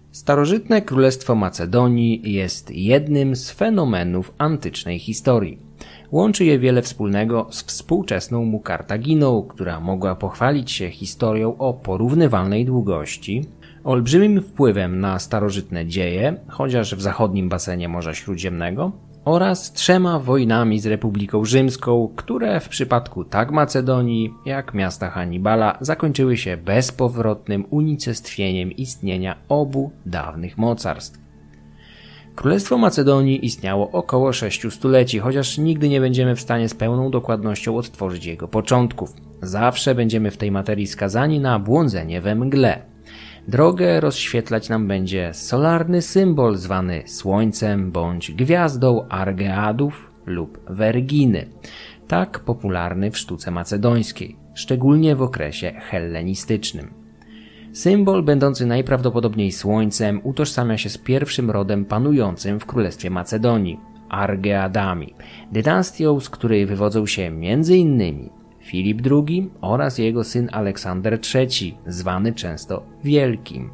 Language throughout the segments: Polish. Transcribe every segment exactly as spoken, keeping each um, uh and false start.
Starożytne Królestwo Macedonii jest jednym z fenomenów antycznej historii. Łączy je wiele wspólnego z współczesną mu Kartaginą, która mogła pochwalić się historią o porównywalnej długości, olbrzymim wpływem na starożytne dzieje, chociaż w zachodnim basenie Morza Śródziemnego, oraz trzema wojnami z Republiką Rzymską, które w przypadku tak Macedonii jak miasta Hannibala zakończyły się bezpowrotnym unicestwieniem istnienia obu dawnych mocarstw. Królestwo Macedonii istniało około sześciu stuleci, chociaż nigdy nie będziemy w stanie z pełną dokładnością odtworzyć jego początków. Zawsze będziemy w tej materii skazani na błądzenie we mgle. Drogę rozświetlać nam będzie solarny symbol zwany Słońcem bądź Gwiazdą Argeadów lub Verginy, tak popularny w sztuce macedońskiej, szczególnie w okresie hellenistycznym. Symbol będący najprawdopodobniej Słońcem utożsamia się z pierwszym rodem panującym w Królestwie Macedonii, Argeadami, dynastią, z której wywodzą się między innymi Filip drugi oraz jego syn Aleksander trzeci, zwany często Wielkim.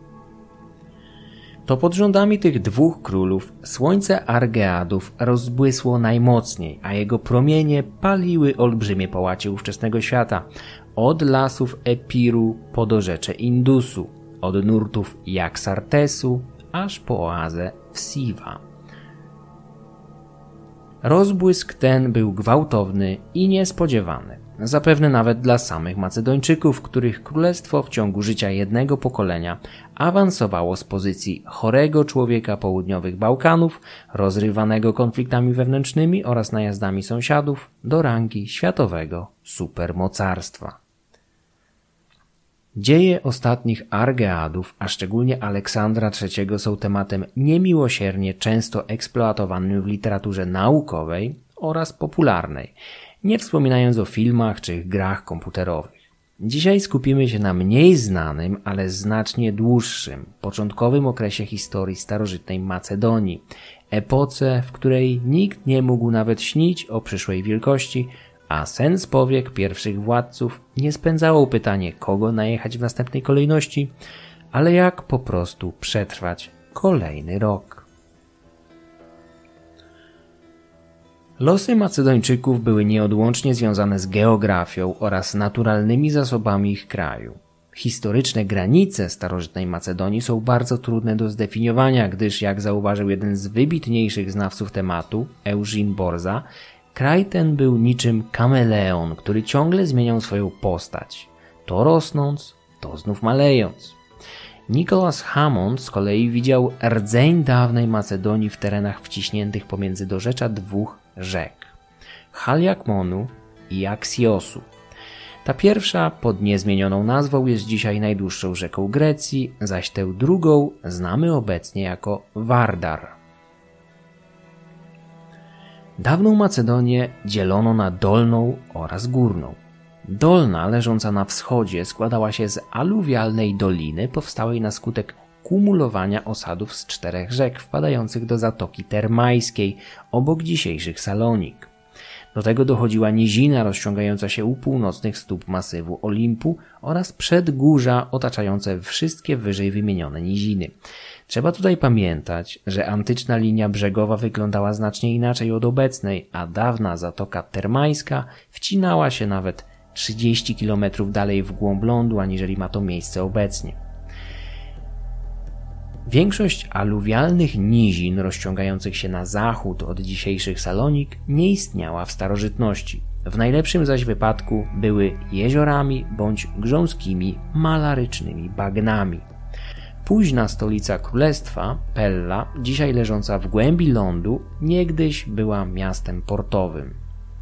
To pod rządami tych dwóch królów słońce Argeadów rozbłysło najmocniej, a jego promienie paliły olbrzymie połacie ówczesnego świata, od lasów Epiru po dorzecze Indusu, od nurtów Jaksartesu aż po oazę Wsiwa. Rozbłysk ten był gwałtowny i niespodziewany, zapewne nawet dla samych Macedończyków, których królestwo w ciągu życia jednego pokolenia awansowało z pozycji chorego człowieka południowych Bałkanów, rozrywanego konfliktami wewnętrznymi oraz najazdami sąsiadów, do rangi światowego supermocarstwa. Dzieje ostatnich Argeadów, a szczególnie Aleksandra trzeciego, są tematem niemiłosiernie często eksploatowanym w literaturze naukowej oraz popularnej, nie wspominając o filmach czy grach komputerowych. Dzisiaj skupimy się na mniej znanym, ale znacznie dłuższym, początkowym okresie historii starożytnej Macedonii, epoce, w której nikt nie mógł nawet śnić o przyszłej wielkości, a sens powiek pierwszych władców nie spędzało pytanie, kogo najechać w następnej kolejności, ale jak po prostu przetrwać kolejny rok. Losy Macedończyków były nieodłącznie związane z geografią oraz naturalnymi zasobami ich kraju. Historyczne granice starożytnej Macedonii są bardzo trudne do zdefiniowania, gdyż, jak zauważył jeden z wybitniejszych znawców tematu, Eugene Borza, kraj ten był niczym kameleon, który ciągle zmieniał swoją postać, to rosnąc, to znów malejąc. Nicholas Hammond z kolei widział rdzeń dawnej Macedonii w terenach wciśniętych pomiędzy dorzecza dwóch rzek, Haliakmonu i Aksiosu. Ta pierwsza pod niezmienioną nazwą jest dzisiaj najdłuższą rzeką Grecji, zaś tę drugą znamy obecnie jako Vardar. Dawną Macedonię dzielono na dolną oraz górną. Dolna, leżąca na wschodzie, składała się z aluwialnej doliny powstałej na skutek kumulowania osadów z czterech rzek wpadających do Zatoki Termajskiej obok dzisiejszych Salonik. Do tego dochodziła nizina rozciągająca się u północnych stóp masywu Olimpu oraz przedgórza otaczające wszystkie wyżej wymienione niziny. Trzeba tutaj pamiętać, że antyczna linia brzegowa wyglądała znacznie inaczej od obecnej, a dawna Zatoka Termajska wcinała się nawet trzydzieści kilometrów dalej w głąb lądu, aniżeli ma to miejsce obecnie. Większość aluwialnych nizin rozciągających się na zachód od dzisiejszych Salonik nie istniała w starożytności. W najlepszym zaś wypadku były jeziorami bądź grząskimi, malarycznymi bagnami. Późna stolica królestwa, Pella, dzisiaj leżąca w głębi lądu, niegdyś była miastem portowym.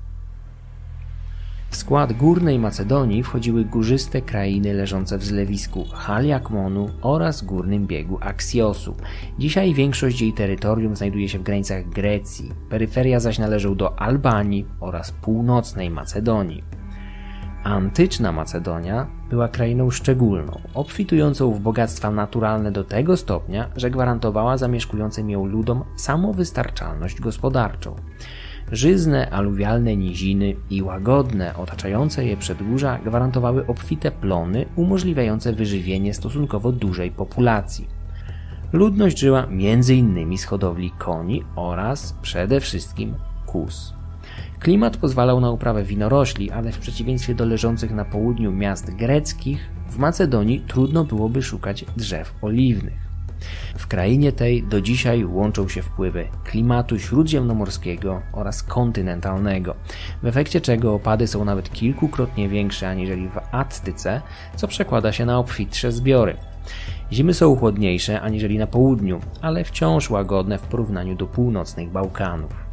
W skład górnej Macedonii wchodziły górzyste krainy leżące w zlewisku Haliakmonu oraz górnym biegu Aksiosu. Dzisiaj większość jej terytorium znajduje się w granicach Grecji, peryferia zaś należą do Albanii oraz północnej Macedonii. Antyczna Macedonia była krainą szczególną, obfitującą w bogactwa naturalne do tego stopnia, że gwarantowała zamieszkującym ją ludom samowystarczalność gospodarczą. Żyzne, aluwialne niziny i łagodne, otaczające je przedgórza gwarantowały obfite plony umożliwiające wyżywienie stosunkowo dużej populacji. Ludność żyła między innymi z hodowli koni oraz przede wszystkim kóz. Klimat pozwalał na uprawę winorośli, ale w przeciwieństwie do leżących na południu miast greckich, w Macedonii trudno byłoby szukać drzew oliwnych. W krainie tej do dzisiaj łączą się wpływy klimatu śródziemnomorskiego oraz kontynentalnego, w efekcie czego opady są nawet kilkukrotnie większe aniżeli w Attyce, co przekłada się na obfitsze zbiory. Zimy są chłodniejsze aniżeli na południu, ale wciąż łagodne w porównaniu do północnych Bałkanów.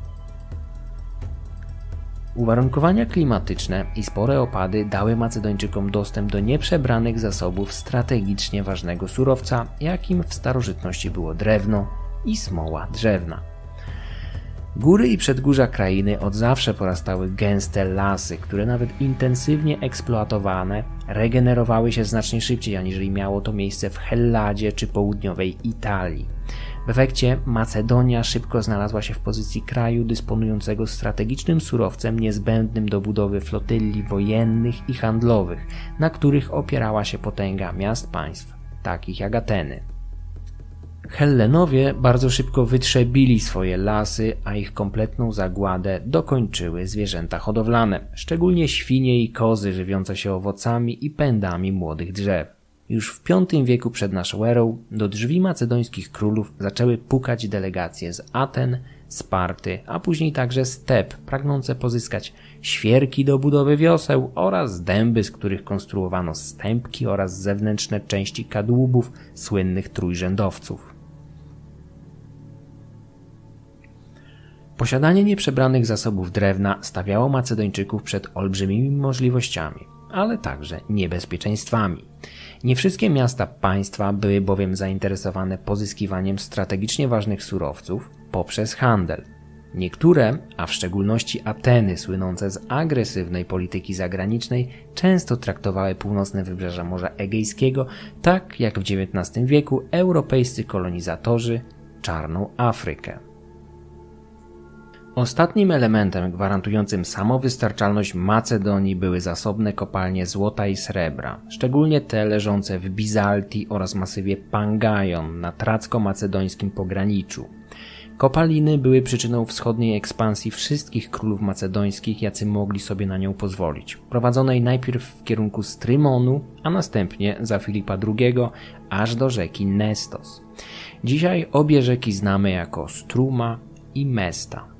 Uwarunkowania klimatyczne i spore opady dały Macedończykom dostęp do nieprzebranych zasobów strategicznie ważnego surowca, jakim w starożytności było drewno i smoła drzewna. Góry i przedgórza krainy od zawsze porastały gęste lasy, które nawet intensywnie eksploatowane regenerowały się znacznie szybciej aniżeli miało to miejsce w Helladzie czy południowej Italii. W efekcie Macedonia szybko znalazła się w pozycji kraju dysponującego strategicznym surowcem niezbędnym do budowy flotyli wojennych i handlowych, na których opierała się potęga miast państw, takich jak Ateny. Hellenowie bardzo szybko wytrzebili swoje lasy, a ich kompletną zagładę dokończyły zwierzęta hodowlane, szczególnie świnie i kozy żywiące się owocami i pędami młodych drzew. Już w piątym wieku przed naszą erą do drzwi macedońskich królów zaczęły pukać delegacje z Aten, Sparty, a później także z Teb, pragnące pozyskać świerki do budowy wioseł oraz dęby, z których konstruowano stępki oraz zewnętrzne części kadłubów słynnych trójrzędowców. Posiadanie nieprzebranych zasobów drewna stawiało Macedończyków przed olbrzymimi możliwościami, ale także niebezpieczeństwami. Nie wszystkie miasta państwa były bowiem zainteresowane pozyskiwaniem strategicznie ważnych surowców poprzez handel. Niektóre, a w szczególności Ateny słynące z agresywnej polityki zagranicznej, często traktowały północne wybrzeża Morza Egejskiego tak jak w dziewiętnastym wieku europejscy kolonizatorzy Czarną Afrykę. Ostatnim elementem gwarantującym samowystarczalność Macedonii były zasobne kopalnie złota i srebra, szczególnie te leżące w Bizaltii oraz masywie Pangajon na tracko-macedońskim pograniczu. Kopaliny były przyczyną wschodniej ekspansji wszystkich królów macedońskich, jacy mogli sobie na nią pozwolić, prowadzonej najpierw w kierunku Strymonu, a następnie za Filipa drugiego aż do rzeki Nestos. Dzisiaj obie rzeki znamy jako Struma i Mesta.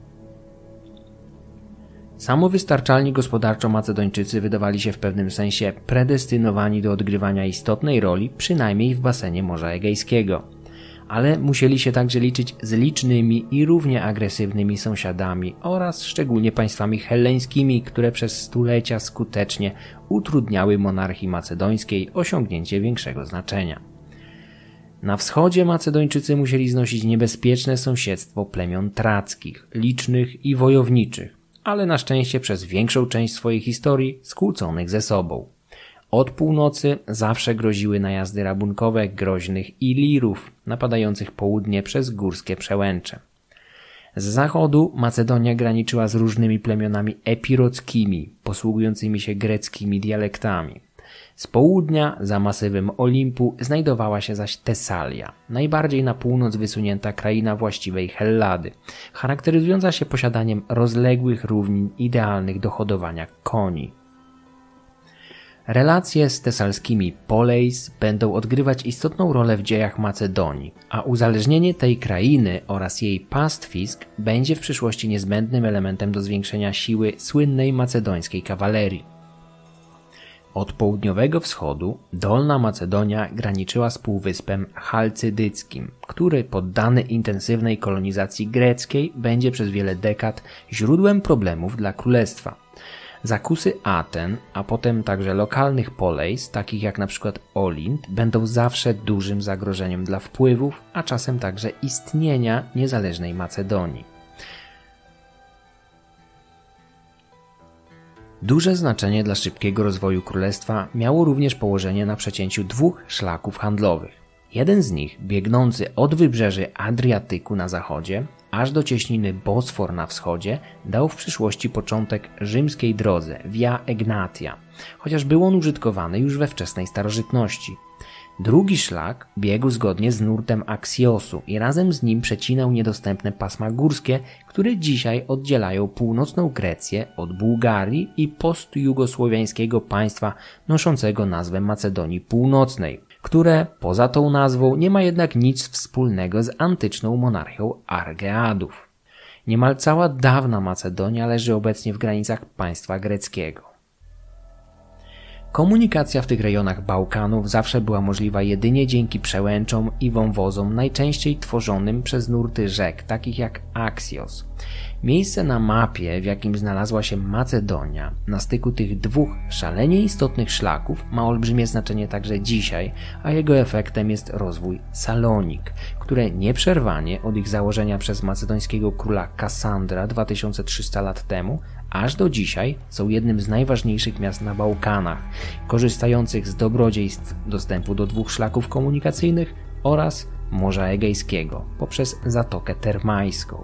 Samowystarczalni gospodarczo Macedończycy wydawali się w pewnym sensie predestynowani do odgrywania istotnej roli, przynajmniej w basenie Morza Egejskiego. Ale musieli się także liczyć z licznymi i równie agresywnymi sąsiadami oraz szczególnie państwami helleńskimi, które przez stulecia skutecznie utrudniały monarchii macedońskiej osiągnięcie większego znaczenia. Na wschodzie Macedończycy musieli znosić niebezpieczne sąsiedztwo plemion trackich, licznych i wojowniczych, ale na szczęście przez większą część swojej historii skłóconych ze sobą. Od północy zawsze groziły najazdy rabunkowe groźnych Ilirów, napadających południe przez górskie przełęcze. Z zachodu Macedonia graniczyła z różnymi plemionami epirockimi, posługującymi się greckimi dialektami. Z południa, za masywem Olimpu, znajdowała się zaś Tesalia, najbardziej na północ wysunięta kraina właściwej Hellady, charakteryzująca się posiadaniem rozległych równin idealnych do hodowania koni. Relacje z tesalskimi poleis będą odgrywać istotną rolę w dziejach Macedonii, a uzależnienie tej krainy oraz jej pastwisk będzie w przyszłości niezbędnym elementem do zwiększenia siły słynnej macedońskiej kawalerii. Od południowego wschodu Dolna Macedonia graniczyła z półwyspem Chalcydyckim, który poddany intensywnej kolonizacji greckiej będzie przez wiele dekad źródłem problemów dla królestwa. Zakusy Aten, a potem także lokalnych poleis, takich jak na przykład Olint, będą zawsze dużym zagrożeniem dla wpływów, a czasem także istnienia niezależnej Macedonii. Duże znaczenie dla szybkiego rozwoju królestwa miało również położenie na przecięciu dwóch szlaków handlowych. Jeden z nich, biegnący od wybrzeży Adriatyku na zachodzie, aż do cieśniny Bosfor na wschodzie, dał w przyszłości początek rzymskiej drodze Via Egnatia, chociaż był on użytkowany już we wczesnej starożytności. Drugi szlak biegł zgodnie z nurtem Aksiosu i razem z nim przecinał niedostępne pasma górskie, które dzisiaj oddzielają północną Grecję od Bułgarii i postjugosłowiańskiego państwa noszącego nazwę Macedonii Północnej, które poza tą nazwą nie ma jednak nic wspólnego z antyczną monarchią Argeadów. Niemal cała dawna Macedonia leży obecnie w granicach państwa greckiego. Komunikacja w tych rejonach Bałkanów zawsze była możliwa jedynie dzięki przełęczom i wąwozom, najczęściej tworzonym przez nurty rzek, takich jak Axios. Miejsce na mapie, w jakim znalazła się Macedonia, na styku tych dwóch szalenie istotnych szlaków, ma olbrzymie znaczenie także dzisiaj, a jego efektem jest rozwój Salonik, które nieprzerwanie od ich założenia przez macedońskiego króla Kassandra dwa tysiące trzysta lat temu, aż do dzisiaj są jednym z najważniejszych miast na Bałkanach, korzystających z dobrodziejstw dostępu do dwóch szlaków komunikacyjnych oraz Morza Egejskiego poprzez Zatokę Termajską.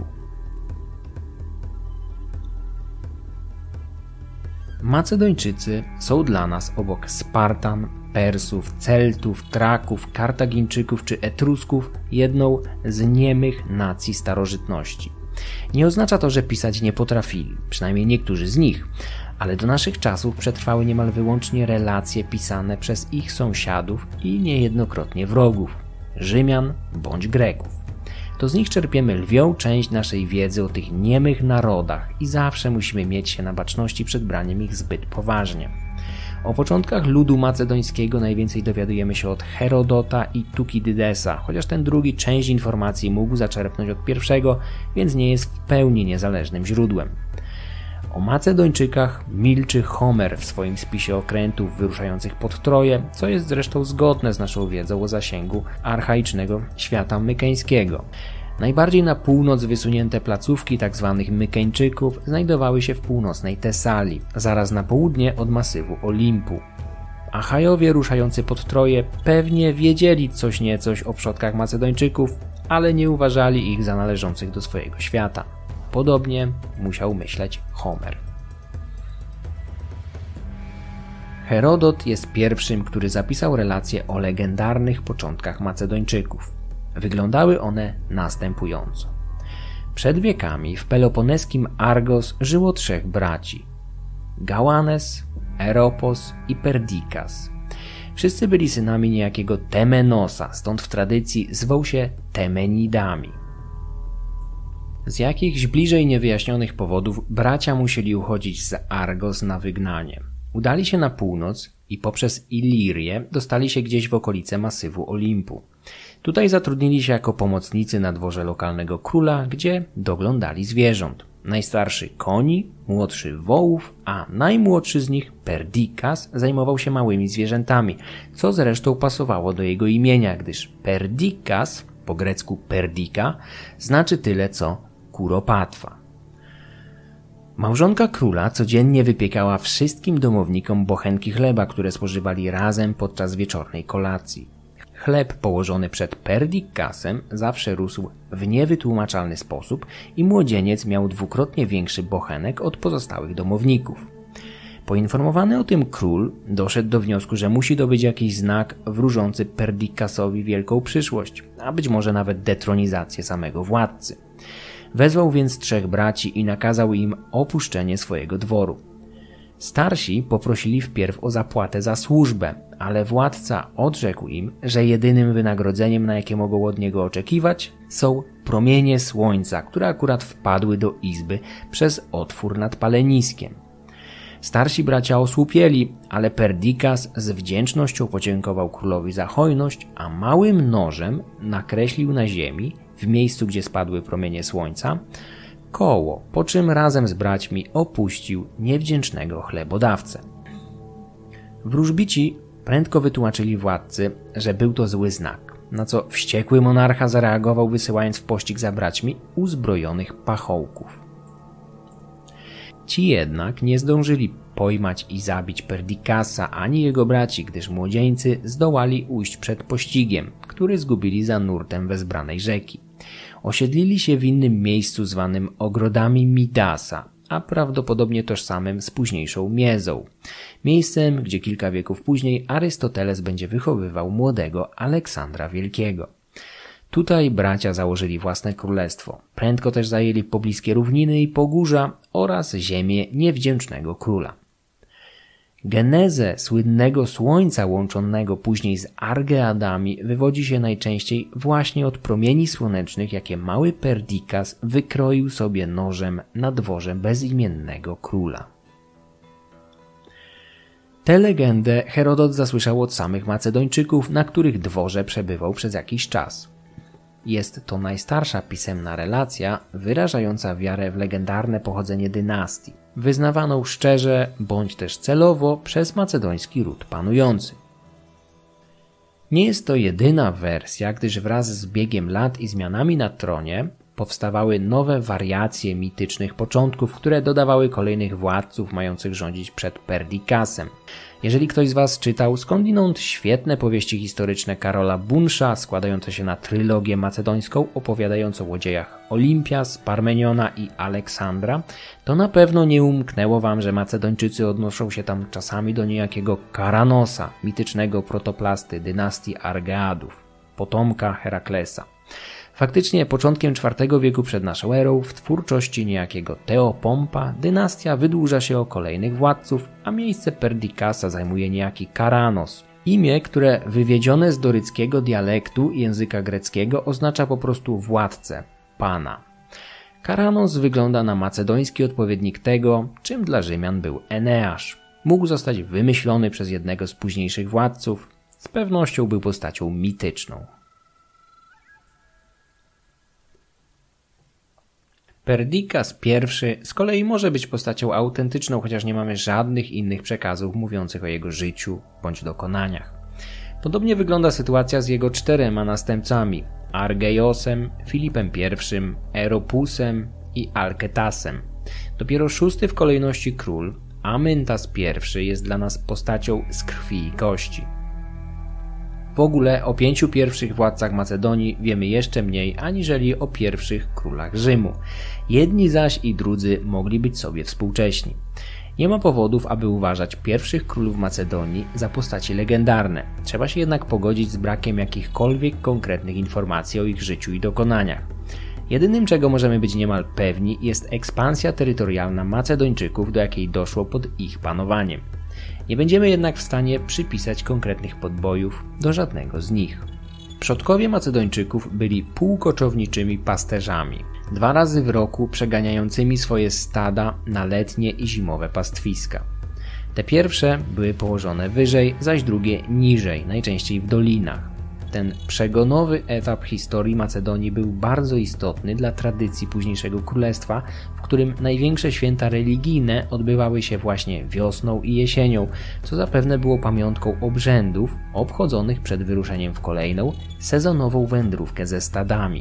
Macedończycy są dla nas obok Spartan, Persów, Celtów, Traków, Kartagińczyków czy Etrusków jedną z niemych nacji starożytności. Nie oznacza to, że pisać nie potrafili, przynajmniej niektórzy z nich, ale do naszych czasów przetrwały niemal wyłącznie relacje pisane przez ich sąsiadów i niejednokrotnie wrogów, Rzymian bądź Greków. To z nich czerpiemy lwią część naszej wiedzy o tych niemych narodach i zawsze musimy mieć się na baczności przed braniem ich zbyt poważnie. O początkach ludu macedońskiego najwięcej dowiadujemy się od Herodota i Tukidydesa, chociaż ten drugi część informacji mógł zaczerpnąć od pierwszego, więc nie jest w pełni niezależnym źródłem. O Macedończykach milczy Homer w swoim spisie okrętów wyruszających pod Troję, co jest zresztą zgodne z naszą wiedzą o zasięgu archaicznego świata mykeńskiego. Najbardziej na północ wysunięte placówki tzw. Mykeńczyków znajdowały się w północnej Tesalii, zaraz na południe od masywu Olimpu. Achajowie ruszający pod Troję pewnie wiedzieli coś niecoś o przodkach Macedończyków, ale nie uważali ich za należących do swojego świata. Podobnie musiał myśleć Homer. Herodot jest pierwszym, który zapisał relacje o legendarnych początkach Macedończyków. Wyglądały one następująco. Przed wiekami w peloponeskim Argos żyło trzech braci: Gauanes, Eropos i Perdikas. Wszyscy byli synami niejakiego Temenosa, stąd w tradycji zwał się Temenidami. Z jakichś bliżej niewyjaśnionych powodów bracia musieli uchodzić z Argos na wygnanie. Udali się na północ i poprzez Ilirię dostali się gdzieś w okolice masywu Olimpu. Tutaj zatrudnili się jako pomocnicy na dworze lokalnego króla, gdzie doglądali zwierząt. Najstarszy koni, młodszy wołów, a najmłodszy z nich, Perdikas, zajmował się małymi zwierzętami, co zresztą pasowało do jego imienia, gdyż Perdikas, po grecku Perdika, znaczy tyle co kuropatwa. Małżonka króla codziennie wypiekała wszystkim domownikom bochenki chleba, które spożywali razem podczas wieczornej kolacji. Chleb położony przed Perdikasem zawsze rósł w niewytłumaczalny sposób i młodzieniec miał dwukrotnie większy bochenek od pozostałych domowników. Poinformowany o tym król doszedł do wniosku, że musi dobyć jakiś znak wróżący Perdikasowi wielką przyszłość, a być może nawet detronizację samego władcy. Wezwał więc trzech braci i nakazał im opuszczenie swojego dworu. Starsi poprosili wpierw o zapłatę za służbę, ale władca odrzekł im, że jedynym wynagrodzeniem, na jakie mogą od niego oczekiwać, są promienie słońca, które akurat wpadły do izby przez otwór nad paleniskiem. Starsi bracia osłupieli, ale Perdikas z wdzięcznością podziękował królowi za hojność, a małym nożem nakreślił na ziemi, w miejscu gdzie spadły promienie słońca, koło, po czym razem z braćmi opuścił niewdzięcznego chlebodawcę. Wróżbici prędko wytłumaczyli władcy, że był to zły znak, na co wściekły monarcha zareagował, wysyłając w pościg za braćmi uzbrojonych pachołków. Ci jednak nie zdążyli pojmać i zabić Perdikasa ani jego braci, gdyż młodzieńcy zdołali ujść przed pościgiem, który zgubili za nurtem wezbranej rzeki. Osiedlili się w innym miejscu zwanym ogrodami Midasa, a prawdopodobnie tożsamym z późniejszą Miezą, miejscem, gdzie kilka wieków później Arystoteles będzie wychowywał młodego Aleksandra Wielkiego. Tutaj bracia założyli własne królestwo. Prędko też zajęli pobliskie równiny i pogórza oraz ziemię niewdzięcznego króla. Genezę słynnego słońca łączonego później z Argeadami wywodzi się najczęściej właśnie od promieni słonecznych, jakie mały Perdikas wykroił sobie nożem na dworze bezimiennego króla. Tę legendę Herodot zasłyszał od samych Macedończyków, na których dworze przebywał przez jakiś czas. Jest to najstarsza pisemna relacja wyrażająca wiarę w legendarne pochodzenie dynastii, wyznawaną szczerze bądź też celowo przez macedoński ród panujący. Nie jest to jedyna wersja, gdyż wraz z biegiem lat i zmianami na tronie powstawały nowe wariacje mitycznych początków, które dodawały kolejnych władców mających rządzić przed Perdikasem. Jeżeli ktoś z Was czytał skądinąd świetne powieści historyczne Karola Bunsza, składające się na trylogię macedońską opowiadającą o dziejach Olimpias, Parmeniona i Aleksandra, to na pewno nie umknęło Wam, że Macedończycy odnoszą się tam czasami do niejakiego Karanosa, mitycznego protoplasty dynastii Argeadów, potomka Heraklesa. Faktycznie początkiem czwartego wieku przed naszą erą w twórczości niejakiego Teopompa dynastia wydłuża się o kolejnych władców, a miejsce Perdikasa zajmuje niejaki Karanos. Imię, które wywiedzione z doryckiego dialektu języka greckiego oznacza po prostu władcę, pana. Karanos wygląda na macedoński odpowiednik tego, czym dla Rzymian był Eneasz. Mógł zostać wymyślony przez jednego z późniejszych władców, z pewnością był postacią mityczną. Perdikas I z kolei może być postacią autentyczną, chociaż nie mamy żadnych innych przekazów mówiących o jego życiu bądź dokonaniach. Podobnie wygląda sytuacja z jego czterema następcami: Argeiosem, Filipem I, Eropusem i Alketasem. Dopiero szósty w kolejności król, Amyntas I, jest dla nas postacią z krwi i kości. W ogóle o pięciu pierwszych władcach Macedonii wiemy jeszcze mniej aniżeli o pierwszych królach Rzymu. Jedni zaś i drudzy mogli być sobie współcześni. Nie ma powodów, aby uważać pierwszych królów Macedonii za postaci legendarne. Trzeba się jednak pogodzić z brakiem jakichkolwiek konkretnych informacji o ich życiu i dokonaniach. Jedynym, czego możemy być niemal pewni, jest ekspansja terytorialna Macedończyków, do jakiej doszło pod ich panowaniem. Nie będziemy jednak w stanie przypisać konkretnych podbojów do żadnego z nich. Przodkowie Macedończyków byli półkoczowniczymi pasterzami, dwa razy w roku przeganiającymi swoje stada na letnie i zimowe pastwiska. Te pierwsze były położone wyżej, zaś drugie niżej, najczęściej w dolinach. Ten przegonowy etap historii Macedonii był bardzo istotny dla tradycji późniejszego królestwa, w którym największe święta religijne odbywały się właśnie wiosną i jesienią, co zapewne było pamiątką obrzędów obchodzonych przed wyruszeniem w kolejną, sezonową wędrówkę ze stadami.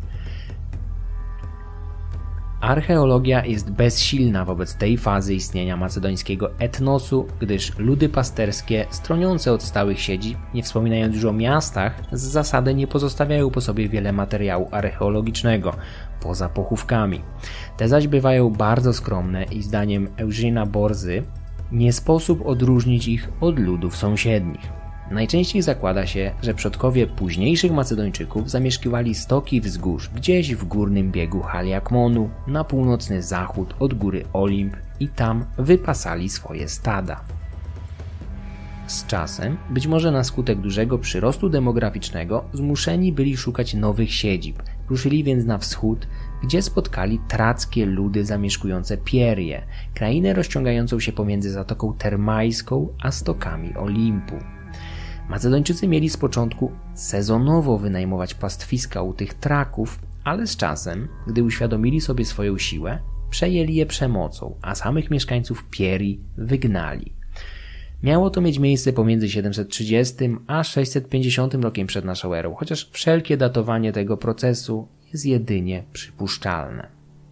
Archeologia jest bezsilna wobec tej fazy istnienia macedońskiego etnosu, gdyż ludy pasterskie stroniące od stałych siedzib, nie wspominając już o miastach, z zasady nie pozostawiają po sobie wiele materiału archeologicznego, poza pochówkami. Te zaś bywają bardzo skromne i zdaniem Eugena Borzy nie sposób odróżnić ich od ludów sąsiednich. Najczęściej zakłada się, że przodkowie późniejszych Macedończyków zamieszkiwali stoki wzgórz gdzieś w górnym biegu Haliakmonu na północny zachód od góry Olimp i tam wypasali swoje stada. Z czasem, być może na skutek dużego przyrostu demograficznego, zmuszeni byli szukać nowych siedzib. Ruszyli więc na wschód, gdzie spotkali trackie ludy zamieszkujące Pierię, krainę rozciągającą się pomiędzy Zatoką Termajską a stokami Olimpu. Macedończycy mieli z początku sezonowo wynajmować pastwiska u tych Traków, ale z czasem, gdy uświadomili sobie swoją siłę, przejęli je przemocą, a samych mieszkańców Pierii wygnali. Miało to mieć miejsce pomiędzy siedemset trzydziestym a sześćset pięćdziesiątym rokiem przed naszą erą, chociaż wszelkie datowanie tego procesu jest jedynie przypuszczalne.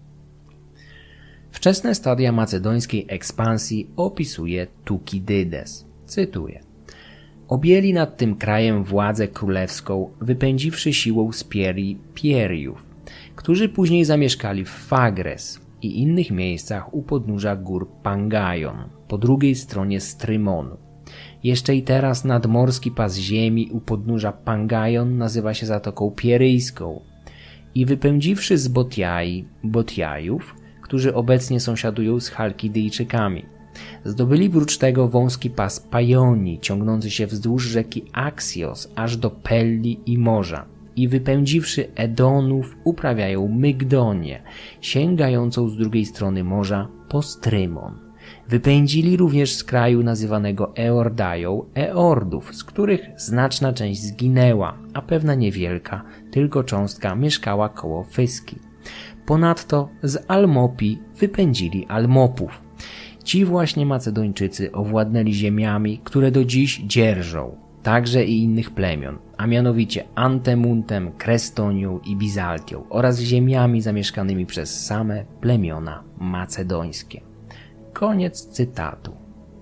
Wczesne stadia macedońskiej ekspansji opisuje Tukidydes. Cytuję: objęli nad tym krajem władzę królewską, wypędziwszy siłą z Pierii Pieriów, którzy później zamieszkali w Fagres i innych miejscach u podnóża gór Pangajon, po drugiej stronie Strymonu. Jeszcze i teraz nadmorski pas ziemi u podnóża Pangajon nazywa się Zatoką Pieryjską. I wypędziwszy z Botjai Botjajów, którzy obecnie sąsiadują z Chalkidyjczykami, zdobyli prócz tego wąski pas Pajonii, ciągnący się wzdłuż rzeki Axios aż do Pelli i morza. I wypędziwszy Edonów, uprawiają Mygdonię, sięgającą z drugiej strony morza po Strymon. Wypędzili również z kraju nazywanego Eordają Eordów, z których znaczna część zginęła, a pewna niewielka, tylko cząstka mieszkała koło Fyski. Ponadto z Almopii wypędzili Almopów. Ci właśnie Macedończycy owładnęli ziemiami, które do dziś dzierżą, także i innych plemion, a mianowicie Antemuntem, Krestonią i Bizaltią oraz ziemiami zamieszkanymi przez same plemiona macedońskie. Koniec cytatu.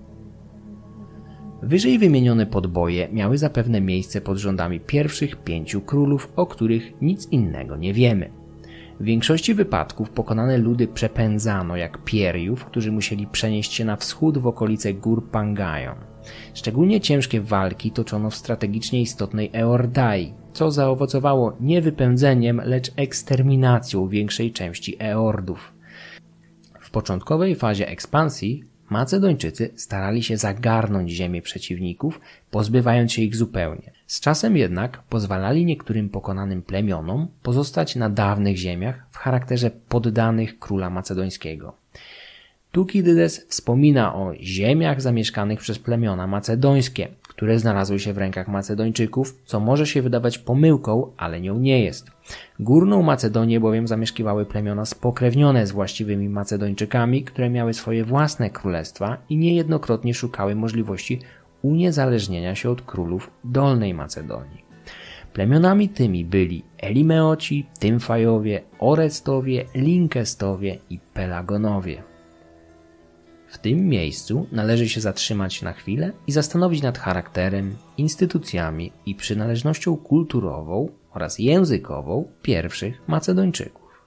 Wyżej wymienione podboje miały zapewne miejsce pod rządami pierwszych pięciu królów, o których nic innego nie wiemy. W większości wypadków pokonane ludy przepędzano jak Pieriów, którzy musieli przenieść się na wschód w okolice gór Pangajon. Szczególnie ciężkie walki toczono w strategicznie istotnej Eordai, co zaowocowało nie wypędzeniem, lecz eksterminacją większej części Eordów. W początkowej fazie ekspansji Macedończycy starali się zagarnąć ziemię przeciwników, pozbywając się ich zupełnie. Z czasem jednak pozwalali niektórym pokonanym plemionom pozostać na dawnych ziemiach w charakterze poddanych króla macedońskiego. Tukidydes wspomina o ziemiach zamieszkanych przez plemiona macedońskie, które znalazły się w rękach Macedończyków, co może się wydawać pomyłką, ale nią nie jest. Górną Macedonię bowiem zamieszkiwały plemiona spokrewnione z właściwymi Macedończykami, które miały swoje własne królestwa i niejednokrotnie szukały możliwości uniezależnienia się od królów Dolnej Macedonii. Plemionami tymi byli Elimeoci, Tymfajowie, Orestowie, Linkestowie i Pelagonowie. W tym miejscu należy się zatrzymać na chwilę i zastanowić nad charakterem, instytucjami i przynależnością kulturową oraz językową pierwszych Macedończyków.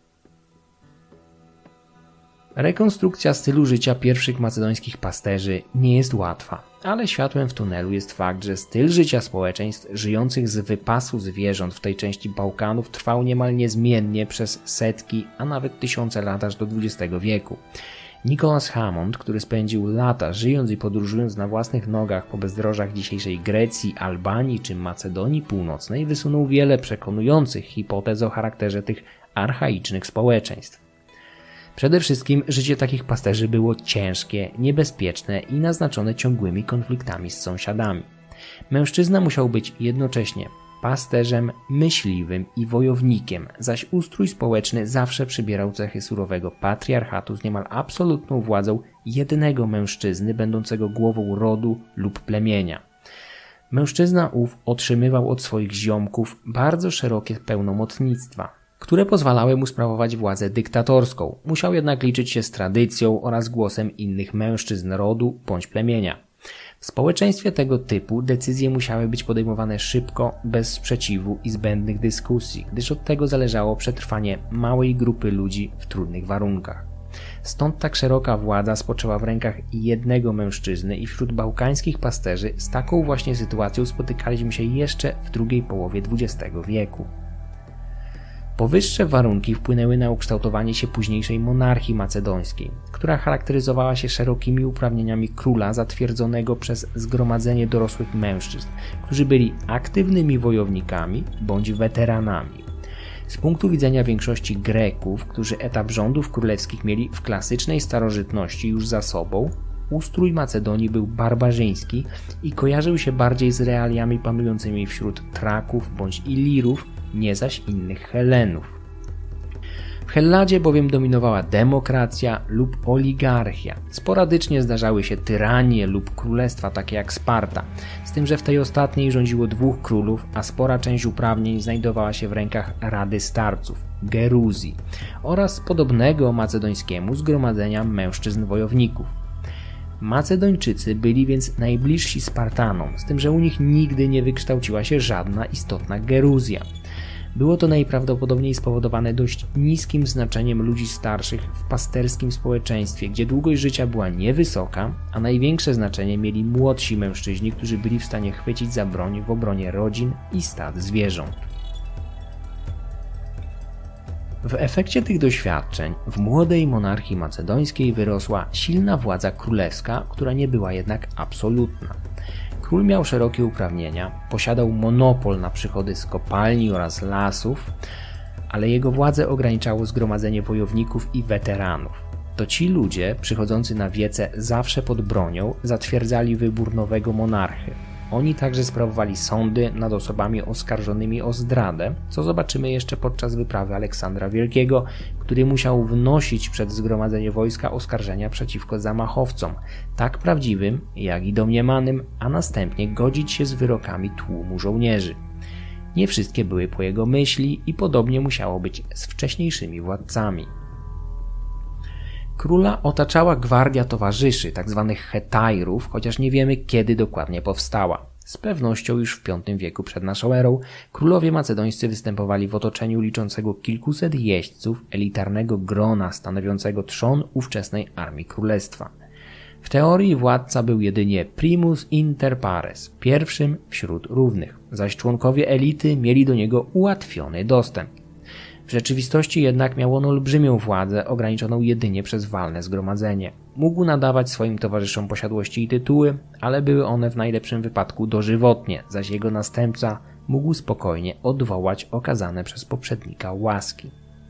Rekonstrukcja stylu życia pierwszych macedońskich pasterzy nie jest łatwa, ale światłem w tunelu jest fakt, że styl życia społeczeństw żyjących z wypasu zwierząt w tej części Bałkanów trwał niemal niezmiennie przez setki, a nawet tysiące lat aż do dwudziestego wieku. Nicholas Hammond, który spędził lata żyjąc i podróżując na własnych nogach po bezdrożach dzisiejszej Grecji, Albanii czy Macedonii Północnej, wysunął wiele przekonujących hipotez o charakterze tych archaicznych społeczeństw. Przede wszystkim życie takich pasterzy było ciężkie, niebezpieczne i naznaczone ciągłymi konfliktami z sąsiadami. Mężczyzna musiał być jednocześnie pasterzem, myśliwym i wojownikiem, zaś ustrój społeczny zawsze przybierał cechy surowego patriarchatu z niemal absolutną władzą jednego mężczyzny będącego głową rodu lub plemienia. Mężczyzna ów otrzymywał od swoich ziomków bardzo szerokie pełnomocnictwa, które pozwalały mu sprawować władzę dyktatorską. Musiał jednak liczyć się z tradycją oraz głosem innych mężczyzn rodu bądź plemienia. W społeczeństwie tego typu decyzje musiały być podejmowane szybko, bez sprzeciwu i zbędnych dyskusji, gdyż od tego zależało przetrwanie małej grupy ludzi w trudnych warunkach. Stąd tak szeroka władza spoczęła w rękach jednego mężczyzny i wśród bałkańskich pasterzy z taką właśnie sytuacją spotykaliśmy się jeszcze w drugiej połowie dwudziestego wieku. Powyższe warunki wpłynęły na ukształtowanie się późniejszej monarchii macedońskiej, która charakteryzowała się szerokimi uprawnieniami króla zatwierdzonego przez zgromadzenie dorosłych mężczyzn, którzy byli aktywnymi wojownikami bądź weteranami. Z punktu widzenia większości Greków, którzy etap rządów królewskich mieli w klasycznej starożytności już za sobą, ustrój Macedonii był barbarzyński i kojarzył się bardziej z realiami panującymi wśród Traków bądź Ilirów, nie zaś innych Helenów. W Helladzie bowiem dominowała demokracja lub oligarchia. Sporadycznie zdarzały się tyranie lub królestwa takie jak Sparta, z tym, że w tej ostatniej rządziło dwóch królów, a spora część uprawnień znajdowała się w rękach Rady Starców, Geruzji oraz podobnego macedońskiemu zgromadzenia mężczyzn wojowników. Macedończycy byli więc najbliżsi Spartanom, z tym, że u nich nigdy nie wykształciła się żadna istotna Geruzja. Było to najprawdopodobniej spowodowane dość niskim znaczeniem ludzi starszych w pasterskim społeczeństwie, gdzie długość życia była niewysoka, a największe znaczenie mieli młodsi mężczyźni, którzy byli w stanie chwycić za broń w obronie rodzin i stad zwierząt. W efekcie tych doświadczeń w młodej monarchii macedońskiej wyrosła silna władza królewska, która nie była jednak absolutna. Król miał szerokie uprawnienia, posiadał monopol na przychody z kopalni oraz lasów, ale jego władzę ograniczało zgromadzenie wojowników i weteranów. To ci ludzie, przychodzący na wiece zawsze pod bronią, zatwierdzali wybór nowego monarchy. Oni także sprawowali sądy nad osobami oskarżonymi o zdradę, co zobaczymy jeszcze podczas wyprawy Aleksandra Wielkiego, który musiał wnosić przed zgromadzenie wojska oskarżenia przeciwko zamachowcom, tak prawdziwym, jak i domniemanym, a następnie godzić się z wyrokami tłumu żołnierzy. Nie wszystkie były po jego myśli i podobnie musiało być z wcześniejszymi władcami. Króla otaczała gwardia towarzyszy, tzw. hetairów, chociaż nie wiemy, kiedy dokładnie powstała. Z pewnością już w piątym wieku przed naszą erą królowie macedońscy występowali w otoczeniu liczącego kilkuset jeźdźców elitarnego grona stanowiącego trzon ówczesnej armii królestwa. W teorii władca był jedynie primus inter pares, pierwszym wśród równych, zaś członkowie elity mieli do niego ułatwiony dostęp. W rzeczywistości jednak miał on olbrzymią władzę ograniczoną jedynie przez walne zgromadzenie. Mógł nadawać swoim towarzyszom posiadłości i tytuły, ale były one w najlepszym wypadku dożywotnie, zaś jego następca mógł spokojnie odwołać okazane przez poprzednika łaski.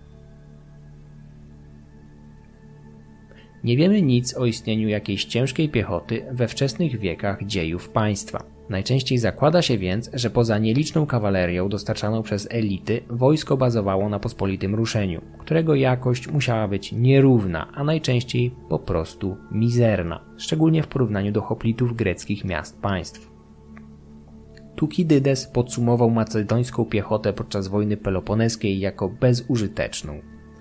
Nie wiemy nic o istnieniu jakiejś ciężkiej piechoty we wczesnych wiekach dziejów państwa. Najczęściej zakłada się więc, że poza nieliczną kawalerią dostarczaną przez elity, wojsko bazowało na pospolitym ruszeniu, którego jakość musiała być nierówna, a najczęściej po prostu mizerna, szczególnie w porównaniu do hoplitów greckich miast państw. Tukidydes podsumował macedońską piechotę podczas wojny peloponeskiej jako bezużyteczną.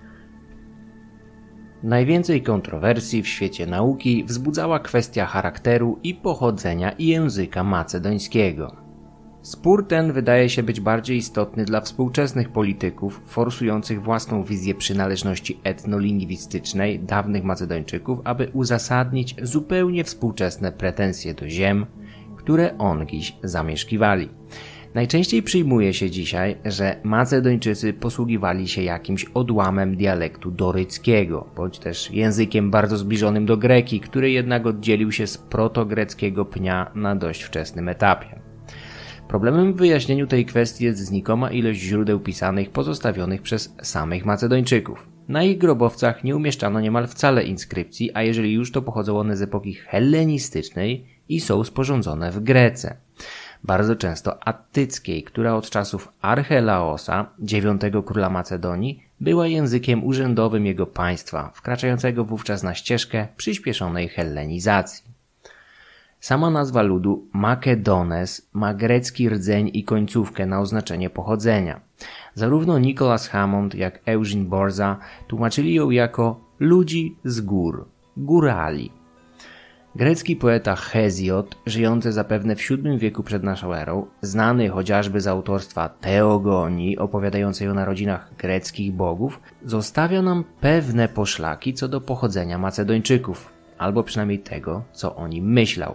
Najwięcej kontrowersji w świecie nauki wzbudzała kwestia charakteru i pochodzenia i języka macedońskiego. Spór ten wydaje się być bardziej istotny dla współczesnych polityków forsujących własną wizję przynależności etnolingwistycznej dawnych Macedończyków, aby uzasadnić zupełnie współczesne pretensje do ziem, które ongiś zamieszkiwali. Najczęściej przyjmuje się dzisiaj, że Macedończycy posługiwali się jakimś odłamem dialektu doryckiego, bądź też językiem bardzo zbliżonym do greki, który jednak oddzielił się z protogreckiego pnia na dość wczesnym etapie. Problemem w wyjaśnieniu tej kwestii jest znikoma ilość źródeł pisanych pozostawionych przez samych Macedończyków. Na ich grobowcach nie umieszczano niemal wcale inskrypcji, a jeżeli już, to pochodzą one z epoki hellenistycznej i są sporządzone w Grece. Bardzo często attyckiej, która od czasów Archelaosa, dziewiątego króla Macedonii, była językiem urzędowym jego państwa, wkraczającego wówczas na ścieżkę przyspieszonej hellenizacji. Sama nazwa ludu Makedones ma grecki rdzeń i końcówkę na oznaczenie pochodzenia. Zarówno Nicholas Hammond, jak Eugene Borza tłumaczyli ją jako ludzi z gór, górali. Grecki poeta Hezjod, żyjący zapewne w siódmym wieku przed naszą erą, znany chociażby z autorstwa Teogonii opowiadającej o narodzinach greckich bogów, zostawia nam pewne poszlaki co do pochodzenia Macedończyków, albo przynajmniej tego, co o nim myślał.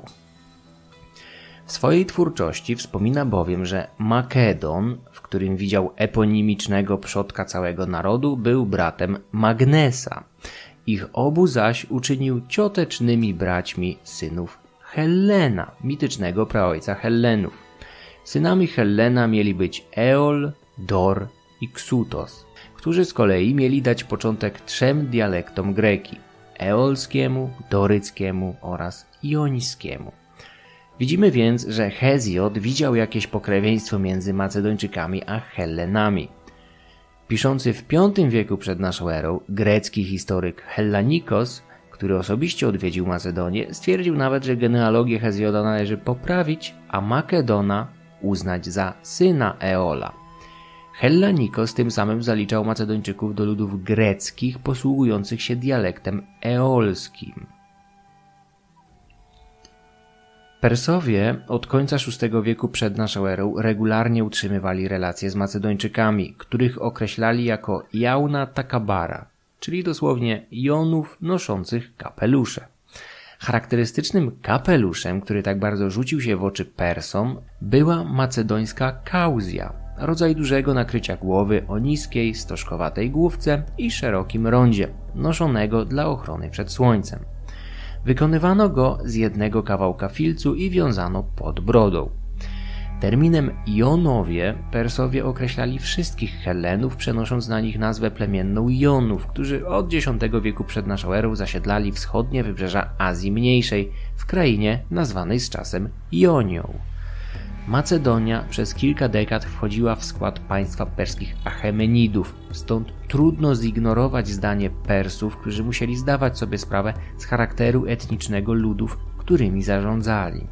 W swojej twórczości wspomina bowiem, że Makedon, w którym widział eponimicznego przodka całego narodu, był bratem Magnesa. Ich obu zaś uczynił ciotecznymi braćmi synów Hellena, mitycznego praojca Hellenów. Synami Hellena mieli być Eol, Dor i Ksutos, którzy z kolei mieli dać początek trzem dialektom greki: eolskiemu, doryckiemu oraz jońskiemu. Widzimy więc, że Hezjod widział jakieś pokrewieństwo między Macedończykami a Hellenami. Piszący w piątym wieku przed naszą erą grecki historyk Hellanikos, który osobiście odwiedził Macedonię, stwierdził nawet, że genealogię Hezjoda należy poprawić, a Makedona uznać za syna Eola. Hellanikos tym samym zaliczał Macedończyków do ludów greckich posługujących się dialektem eolskim. Persowie od końca szóstego wieku przed naszą erą regularnie utrzymywali relacje z Macedończykami, których określali jako jauna takabara, czyli dosłownie jonów noszących kapelusze. Charakterystycznym kapeluszem, który tak bardzo rzucił się w oczy Persom, była macedońska kauzja, rodzaj dużego nakrycia głowy o niskiej, stożkowatej główce i szerokim rondzie, noszonego dla ochrony przed słońcem. Wykonywano go z jednego kawałka filcu i wiązano pod brodą. Terminem Jonowie Persowie określali wszystkich Hellenów, przenosząc na nich nazwę plemienną Jonów, którzy od dziesiątego wieku przed naszą erą zasiedlali wschodnie wybrzeża Azji Mniejszej, w krainie nazwanej z czasem Jonią. Macedonia przez kilka dekad wchodziła w skład państwa perskich Achemenidów, stąd trudno zignorować zdanie Persów, którzy musieli zdawać sobie sprawę z charakteru etnicznego ludów, którymi zarządzali.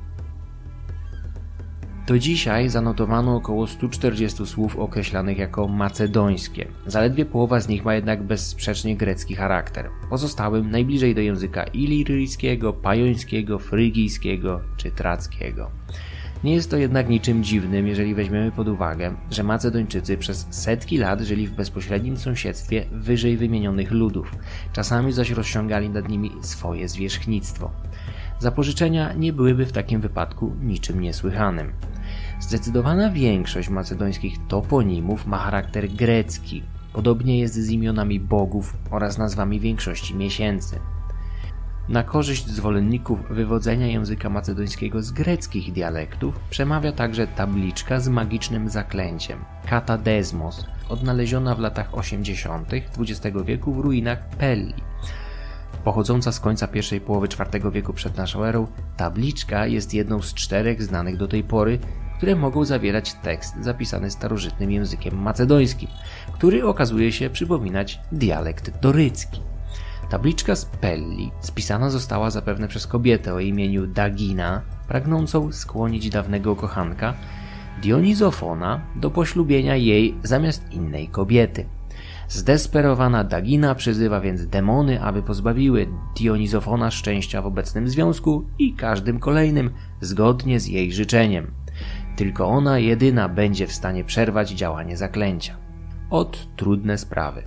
Do dzisiaj zanotowano około stu czterdziestu słów określanych jako macedońskie. Zaledwie połowa z nich ma jednak bezsprzecznie grecki charakter. Pozostałym najbliżej do języka iliryjskiego, pajońskiego, frygijskiego czy trackiego. Nie jest to jednak niczym dziwnym, jeżeli weźmiemy pod uwagę, że Macedończycy przez setki lat żyli w bezpośrednim sąsiedztwie wyżej wymienionych ludów, czasami zaś rozciągali nad nimi swoje zwierzchnictwo. Zapożyczenia nie byłyby w takim wypadku niczym niesłychanym. Zdecydowana większość macedońskich toponimów ma charakter grecki, podobnie jest z imionami bogów oraz nazwami większości miesięcy. Na korzyść zwolenników wywodzenia języka macedońskiego z greckich dialektów przemawia także tabliczka z magicznym zaklęciem Katadesmos, odnaleziona w latach osiemdziesiątych dwudziestego wieku w ruinach Pelli. Pochodząca z końca pierwszej połowy czwartego wieku przed naszą erą, tabliczka jest jedną z czterech znanych do tej pory, które mogą zawierać tekst zapisany starożytnym językiem macedońskim, który okazuje się przypominać dialekt dorycki. Tabliczka z Pelli spisana została zapewne przez kobietę o imieniu Dagina, pragnącą skłonić dawnego kochanka Dionizofona do poślubienia jej zamiast innej kobiety. Zdesperowana Dagina przyzywa więc demony, aby pozbawiły Dionizofona szczęścia w obecnym związku i każdym kolejnym, zgodnie z jej życzeniem. Tylko ona jedyna będzie w stanie przerwać działanie zaklęcia. Ot trudne sprawy.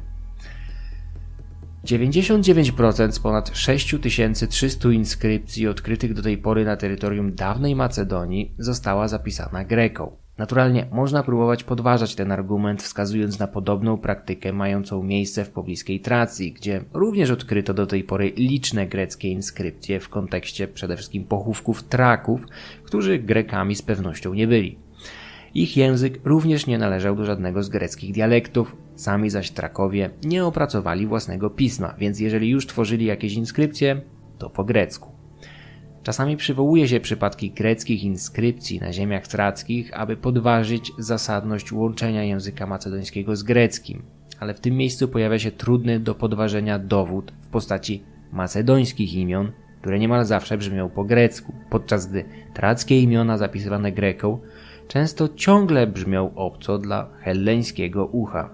dziewięćdziesiąt dziewięć procent z ponad sześć tysięcy trzystu inskrypcji odkrytych do tej pory na terytorium dawnej Macedonii została zapisana greką. Naturalnie można próbować podważać ten argument, wskazując na podobną praktykę mającą miejsce w pobliskiej Tracji, gdzie również odkryto do tej pory liczne greckie inskrypcje w kontekście przede wszystkim pochówków Traków, którzy Grekami z pewnością nie byli. Ich język również nie należał do żadnego z greckich dialektów, sami zaś Trakowie nie opracowali własnego pisma, więc jeżeli już tworzyli jakieś inskrypcje, to po grecku. Czasami przywołuje się przypadki greckich inskrypcji na ziemiach trackich, aby podważyć zasadność łączenia języka macedońskiego z greckim, ale w tym miejscu pojawia się trudny do podważenia dowód w postaci macedońskich imion, które niemal zawsze brzmią po grecku, podczas gdy trackie imiona zapisywane greką często ciągle brzmią obco dla helleńskiego ucha.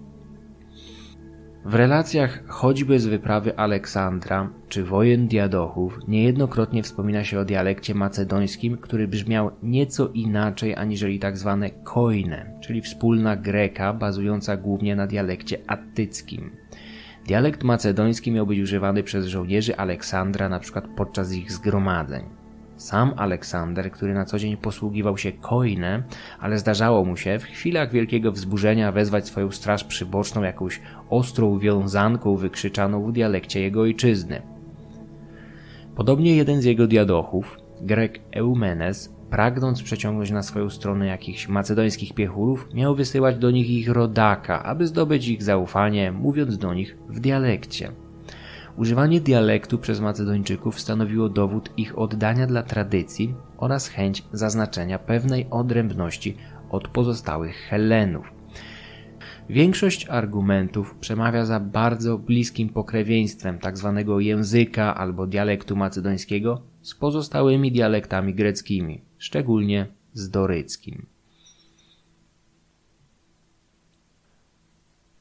W relacjach choćby z wyprawy Aleksandra czy wojen Diadochów niejednokrotnie wspomina się o dialekcie macedońskim, który brzmiał nieco inaczej aniżeli tak zwane koine, czyli wspólna greka bazująca głównie na dialekcie attyckim. Dialekt macedoński miał być używany przez żołnierzy Aleksandra np. podczas ich zgromadzeń. Sam Aleksander, który na co dzień posługiwał się koine, ale zdarzało mu się w chwilach wielkiego wzburzenia wezwać swoją straż przyboczną jakąś ostrą wiązanką wykrzyczaną w dialekcie jego ojczyzny. Podobnie jeden z jego diadochów, Grek Eumenes, pragnąc przeciągnąć na swoją stronę jakichś macedońskich piechurów, miał wysyłać do nich ich rodaka, aby zdobyć ich zaufanie, mówiąc do nich w dialekcie. Używanie dialektu przez Macedończyków stanowiło dowód ich oddania dla tradycji oraz chęć zaznaczenia pewnej odrębności od pozostałych Hellenów. Większość argumentów przemawia za bardzo bliskim pokrewieństwem tzw. języka albo dialektu macedońskiego z pozostałymi dialektami greckimi, szczególnie z doryckim.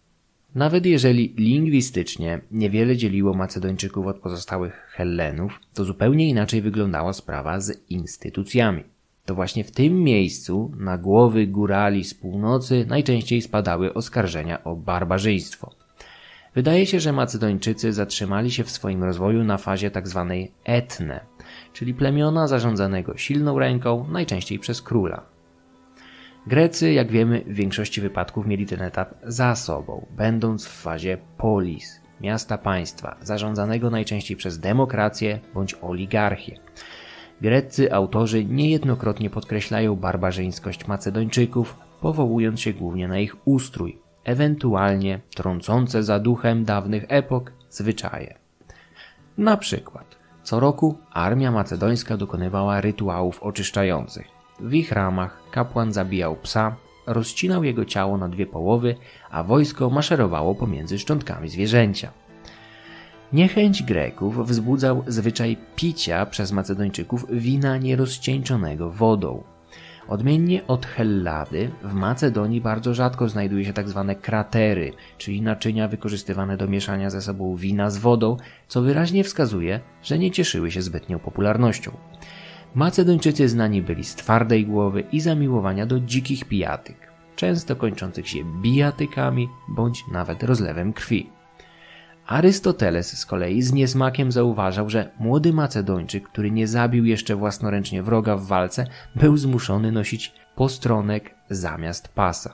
Nawet jeżeli lingwistycznie niewiele dzieliło Macedończyków od pozostałych Hellenów, to zupełnie inaczej wyglądała sprawa z instytucjami. To właśnie w tym miejscu na głowy górali z północy najczęściej spadały oskarżenia o barbarzyństwo. Wydaje się, że Macedończycy zatrzymali się w swoim rozwoju na fazie tzw. etne, czyli plemiona zarządzanego silną ręką, najczęściej przez króla. Grecy, jak wiemy, w większości wypadków mieli ten etap za sobą, będąc w fazie polis, miasta państwa, zarządzanego najczęściej przez demokrację bądź oligarchię. Greccy autorzy niejednokrotnie podkreślają barbarzyńskość Macedończyków, powołując się głównie na ich ustrój, ewentualnie trącące za duchem dawnych epok zwyczaje. Na przykład, co roku armia macedońska dokonywała rytuałów oczyszczających. W ich ramach kapłan zabijał psa, rozcinał jego ciało na dwie połowy, a wojsko maszerowało pomiędzy szczątkami zwierzęcia. Niechęć Greków wzbudzał zwyczaj picia przez Macedończyków wina nierozcieńczonego wodą. Odmiennie od Hellady, w Macedonii bardzo rzadko znajduje się tzw. kratery, czyli naczynia wykorzystywane do mieszania ze sobą wina z wodą, co wyraźnie wskazuje, że nie cieszyły się zbytnią popularnością. Macedończycy znani byli z twardej głowy i zamiłowania do dzikich pijatyk, często kończących się bijatykami bądź nawet rozlewem krwi. Arystoteles z kolei z niesmakiem zauważał, że młody Macedończyk, który nie zabił jeszcze własnoręcznie wroga w walce, był zmuszony nosić postronek zamiast pasa.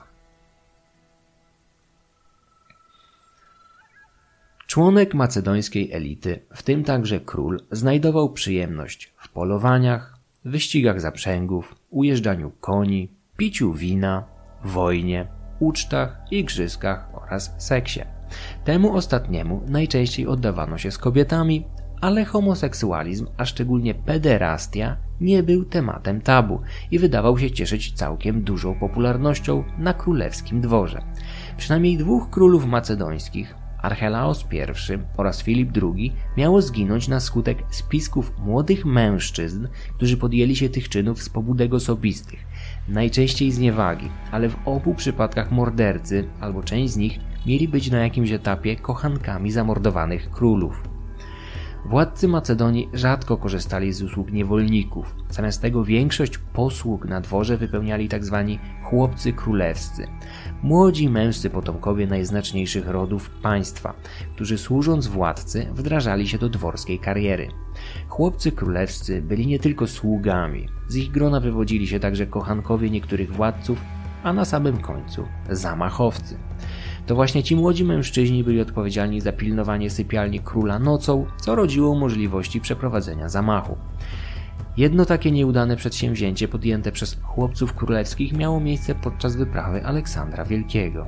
Członek macedońskiej elity, w tym także król, znajdował przyjemność w polowaniach, wyścigach zaprzęgów, ujeżdżaniu koni, piciu wina, wojnie, ucztach, igrzyskach oraz seksie. Temu ostatniemu najczęściej oddawano się z kobietami, ale homoseksualizm, a szczególnie pederastia, nie był tematem tabu i wydawał się cieszyć całkiem dużą popularnością na królewskim dworze. Przynajmniej dwóch królów macedońskich, Archelaos I oraz Filip drugi, miało zginąć na skutek spisków młodych mężczyzn, którzy podjęli się tych czynów z pobudek osobistych, najczęściej z niewagi, ale w obu przypadkach mordercy albo część z nich mieli być na jakimś etapie kochankami zamordowanych królów. Władcy Macedonii rzadko korzystali z usług niewolników. Zamiast tego większość posług na dworze wypełniali tzw. chłopcy królewscy. Młodzi męscy potomkowie najznaczniejszych rodów państwa, którzy służąc władcy wdrażali się do dworskiej kariery. Chłopcy królewscy byli nie tylko sługami. Z ich grona wywodzili się także kochankowie niektórych władców, a na samym końcu zamachowcy. To właśnie ci młodzi mężczyźni byli odpowiedzialni za pilnowanie sypialni króla nocą, co rodziło możliwości przeprowadzenia zamachu. Jedno takie nieudane przedsięwzięcie podjęte przez chłopców królewskich miało miejsce podczas wyprawy Aleksandra Wielkiego.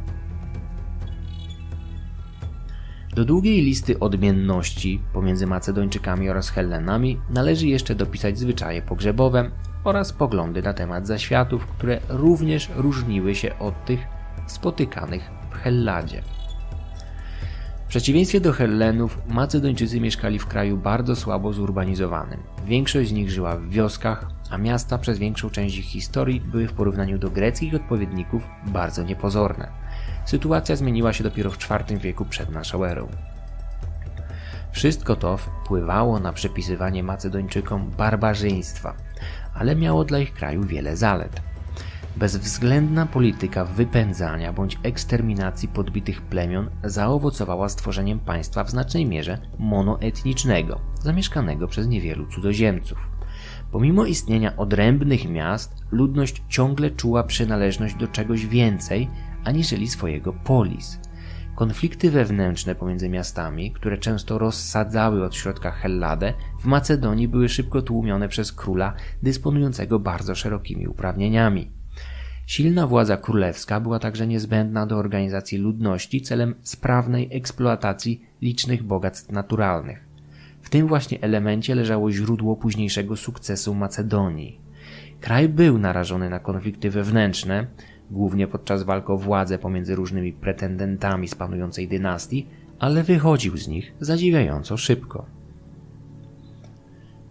Do długiej listy odmienności pomiędzy Macedończykami oraz Hellenami należy jeszcze dopisać zwyczaje pogrzebowe oraz poglądy na temat zaświatów, które również różniły się od tych spotykanych w Helladzie. W przeciwieństwie do Hellenów, Macedończycy mieszkali w kraju bardzo słabo zurbanizowanym. Większość z nich żyła w wioskach, a miasta przez większą część ich historii były w porównaniu do greckich odpowiedników bardzo niepozorne. Sytuacja zmieniła się dopiero w czwartym wieku przed naszą erą. Wszystko to wpływało na przypisywanie Macedończykom barbarzyństwa, ale miało dla ich kraju wiele zalet. Bezwzględna polityka wypędzania bądź eksterminacji podbitych plemion zaowocowała stworzeniem państwa w znacznej mierze monoetnicznego, zamieszkanego przez niewielu cudzoziemców. Pomimo istnienia odrębnych miast, ludność ciągle czuła przynależność do czegoś więcej, aniżeli swojego polis. Konflikty wewnętrzne pomiędzy miastami, które często rozsadzały od środka Helladę, w Macedonii były szybko tłumione przez króla dysponującego bardzo szerokimi uprawnieniami. Silna władza królewska była także niezbędna do organizacji ludności celem sprawnej eksploatacji licznych bogactw naturalnych. W tym właśnie elemencie leżało źródło późniejszego sukcesu Macedonii. Kraj był narażony na konflikty wewnętrzne, głównie podczas walk o władzę pomiędzy różnymi pretendentami z panującej dynastii, ale wychodził z nich zadziwiająco szybko.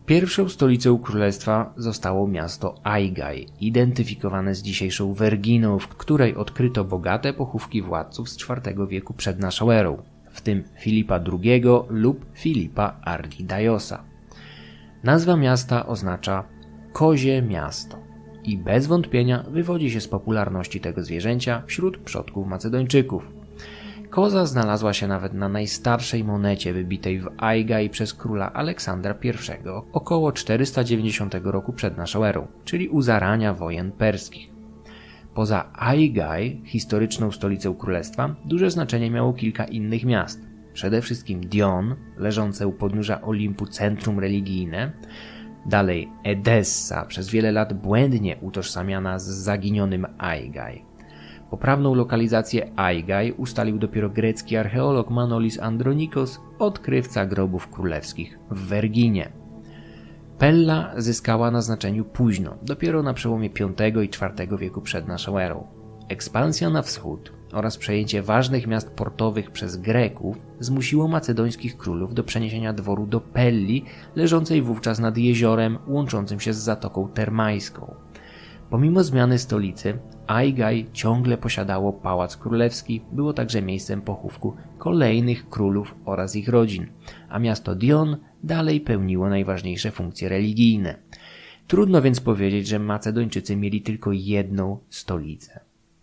Pierwszą stolicą królestwa zostało miasto Aigai, identyfikowane z dzisiejszą Verginą, w której odkryto bogate pochówki władców z czwartego wieku przed naszą erą, w tym Filipa drugiego lub Filipa Argidajosa. Nazwa miasta oznacza kozie miasto i bez wątpienia wywodzi się z popularności tego zwierzęcia wśród przodków Macedończyków. Koza znalazła się nawet na najstarszej monecie wybitej w Aigai przez króla Aleksandra pierwszego około czterysta dziewięćdziesiątego roku przed naszą erą, czyli u zarania wojen perskich. Poza Aigai, historyczną stolicą królestwa, duże znaczenie miało kilka innych miast. Przede wszystkim Dion, leżące u podnóża Olimpu centrum religijne, dalej Edessa, przez wiele lat błędnie utożsamiana z zaginionym Aigai. Poprawną lokalizację Aigai ustalił dopiero grecki archeolog Manolis Andronikos, odkrywca grobów królewskich w Verginie. Pella zyskała na znaczeniu późno, dopiero na przełomie piątego i czwartego wieku przed naszą erą. Ekspansja na wschód oraz przejęcie ważnych miast portowych przez Greków zmusiło macedońskich królów do przeniesienia dworu do Pelli, leżącej wówczas nad jeziorem łączącym się z Zatoką Termajską. Pomimo zmiany stolicy, Aigai ciągle posiadało pałac królewski, było także miejscem pochówku kolejnych królów oraz ich rodzin, a miasto Dion dalej pełniło najważniejsze funkcje religijne. Trudno więc powiedzieć, że Macedończycy mieli tylko jedną stolicę.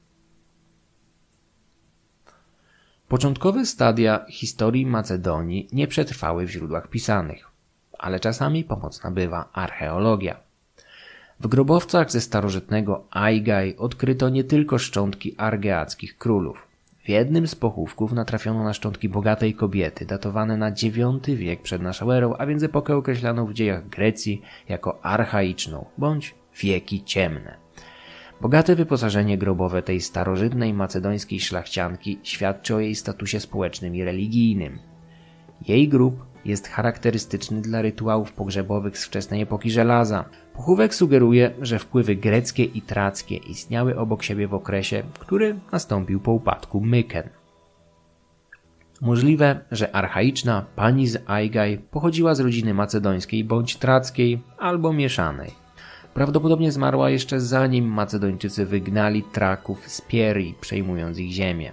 Początkowe stadia historii Macedonii nie przetrwały w źródłach pisanych, ale czasami pomocna bywa archeologia. W grobowcach ze starożytnego Aigai odkryto nie tylko szczątki argeackich królów. W jednym z pochówków natrafiono na szczątki bogatej kobiety, datowane na dziewiąty wiek przed naszą erą, a więc epokę określaną w dziejach Grecji jako archaiczną bądź wieki ciemne. Bogate wyposażenie grobowe tej starożytnej macedońskiej szlachcianki świadczy o jej statusie społecznym i religijnym. Jej grób jest charakterystyczny dla rytuałów pogrzebowych z wczesnej epoki żelaza. Pochówek sugeruje, że wpływy greckie i trackie istniały obok siebie w okresie, który nastąpił po upadku Myken. Możliwe, że archaiczna pani z Aigai pochodziła z rodziny macedońskiej bądź trackiej albo mieszanej. Prawdopodobnie zmarła jeszcze zanim Macedończycy wygnali Traków z Pierii, przejmując ich ziemię.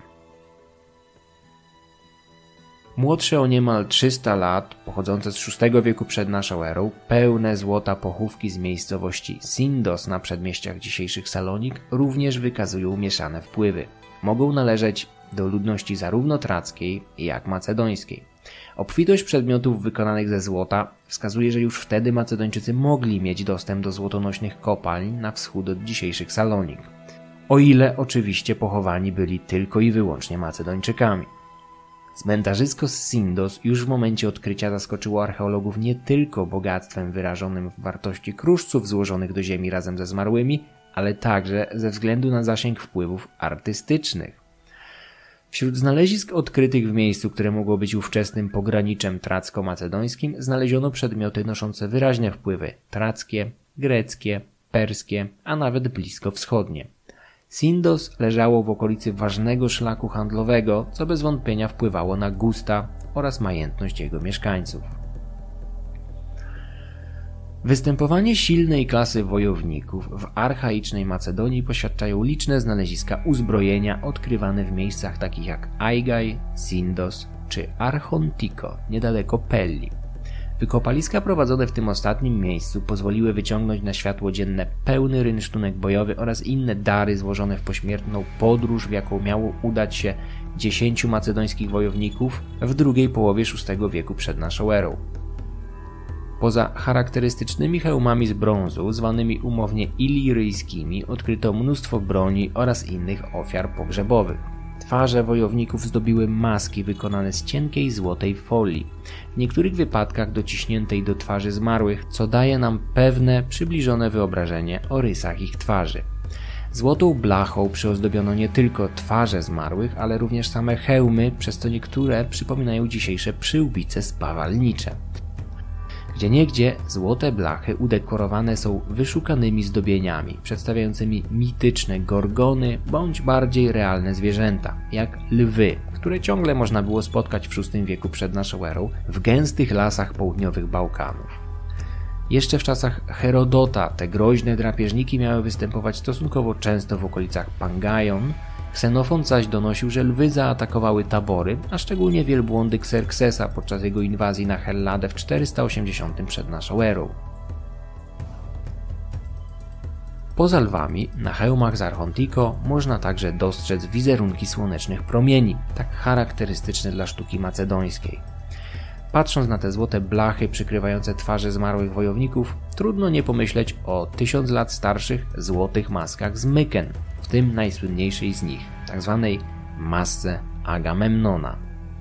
Młodsze o niemal trzysta lat, pochodzące z szóstego wieku przed naszą erą, pełne złota pochówki z miejscowości Sindos na przedmieściach dzisiejszych Salonik również wykazują mieszane wpływy. Mogą należeć do ludności zarówno trackiej, jak macedońskiej. Obfitość przedmiotów wykonanych ze złota wskazuje, że już wtedy Macedończycy mogli mieć dostęp do złotonośnych kopalń na wschód od dzisiejszych Salonik. O ile oczywiście pochowani byli tylko i wyłącznie Macedończykami. Cmentarzysko z Sindos już w momencie odkrycia zaskoczyło archeologów nie tylko bogactwem wyrażonym w wartości kruszców złożonych do ziemi razem ze zmarłymi, ale także ze względu na zasięg wpływów artystycznych. Wśród znalezisk odkrytych w miejscu, które mogło być ówczesnym pograniczem tracko-macedońskim, znaleziono przedmioty noszące wyraźne wpływy trackie, greckie, perskie, a nawet bliskowschodnie. Sindos leżało w okolicy ważnego szlaku handlowego, co bez wątpienia wpływało na gusta oraz majętność jego mieszkańców. Występowanie silnej klasy wojowników w archaicznej Macedonii poświadczają liczne znaleziska uzbrojenia odkrywane w miejscach takich jak Aigai, Sindos czy Archontiko, niedaleko Pelli. Wykopaliska prowadzone w tym ostatnim miejscu pozwoliły wyciągnąć na światło dzienne pełny rynsztunek bojowy oraz inne dary złożone w pośmiertną podróż, w jaką miało udać się dziesięciu macedońskich wojowników w drugiej połowie szóstego wieku przed naszą erą. Poza charakterystycznymi hełmami z brązu, zwanymi umownie iliryjskimi, odkryto mnóstwo broni oraz innych ofiar pogrzebowych. Twarze wojowników zdobiły maski wykonane z cienkiej złotej folii, w niektórych wypadkach dociśniętej do twarzy zmarłych, co daje nam pewne, przybliżone wyobrażenie o rysach ich twarzy. Złotą blachą przyozdobiono nie tylko twarze zmarłych, ale również same hełmy, przez co niektóre przypominają dzisiejsze przyłbice spawalnicze. Gdzieniegdzie złote blachy udekorowane są wyszukanymi zdobieniami, przedstawiającymi mityczne gorgony bądź bardziej realne zwierzęta, jak lwy, które ciągle można było spotkać w szóstym wieku przed naszą erą w gęstych lasach południowych Bałkanów. Jeszcze w czasach Herodota te groźne drapieżniki miały występować stosunkowo często w okolicach Pangajon. Ksenofont zaś donosił, że lwy zaatakowały tabory, a szczególnie wielbłądy Xerxesa podczas jego inwazji na Helladę w czterysta osiemdziesiątym przed naszą erą. Poza lwami, na hełmach z Archontiko można także dostrzec wizerunki słonecznych promieni, tak charakterystyczne dla sztuki macedońskiej. Patrząc na te złote blachy przykrywające twarze zmarłych wojowników, trudno nie pomyśleć o tysiąc lat starszych złotych maskach z Myken, w tym najsłynniejszej z nich, tzw. masce Agamemnona.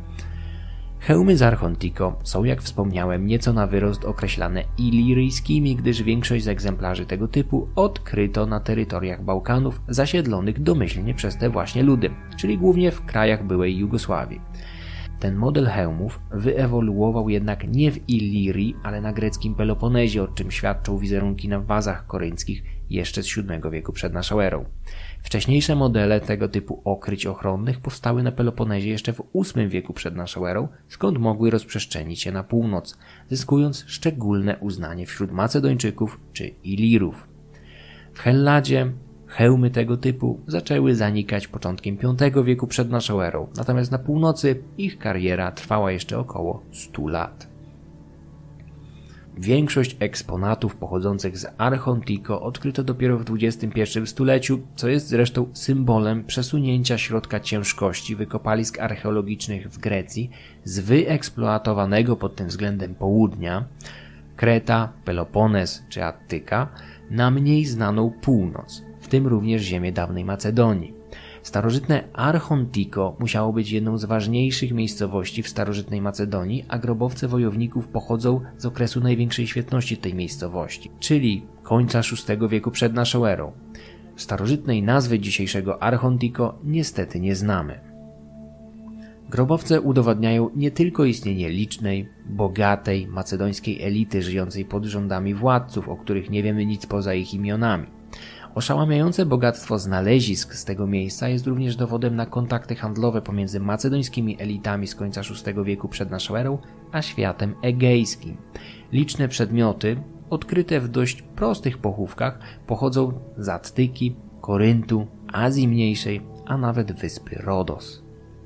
Hełmy z Archontiko są, jak wspomniałem, nieco na wyrost określane iliryjskimi, gdyż większość z egzemplarzy tego typu odkryto na terytoriach Bałkanów zasiedlonych domyślnie przez te właśnie ludy, czyli głównie w krajach byłej Jugosławii. Ten model hełmów wyewoluował jednak nie w Ilirii, ale na greckim Peloponezie, o czym świadczą wizerunki na wazach korynckich jeszcze z siódmego wieku przed naszą erą. Wcześniejsze modele tego typu okryć ochronnych powstały na Peloponezie jeszcze w ósmym wieku przed naszą erą, skąd mogły rozprzestrzenić się na północ, zyskując szczególne uznanie wśród Macedończyków czy Ilirów. W Helladzie hełmy tego typu zaczęły zanikać początkiem piątego wieku przed naszą erą, natomiast na północy ich kariera trwała jeszcze około stu lat. Większość eksponatów pochodzących z Archontiko odkryto dopiero w dwudziestym pierwszym stuleciu, co jest zresztą symbolem przesunięcia środka ciężkości wykopalisk archeologicznych w Grecji z wyeksploatowanego pod tym względem południa, Kreta, Pelopones czy Attyka, na mniej znaną północ, w tym również ziemię dawnej Macedonii. Starożytne Archontiko musiało być jedną z ważniejszych miejscowości w starożytnej Macedonii, a grobowce wojowników pochodzą z okresu największej świetności tej miejscowości, czyli końca szóstego wieku przed naszą erą. Starożytnej nazwy dzisiejszego Archontiko niestety nie znamy. Grobowce udowadniają nie tylko istnienie licznej, bogatej macedońskiej elity żyjącej pod rządami władców, o których nie wiemy nic poza ich imionami. Oszałamiające bogactwo znalezisk z tego miejsca jest również dowodem na kontakty handlowe pomiędzy macedońskimi elitami z końca szóstego wieku przed naszą erą a światem egejskim. Liczne przedmioty, odkryte w dość prostych pochówkach, pochodzą z Attyki, Koryntu, Azji Mniejszej, a nawet wyspy Rodos.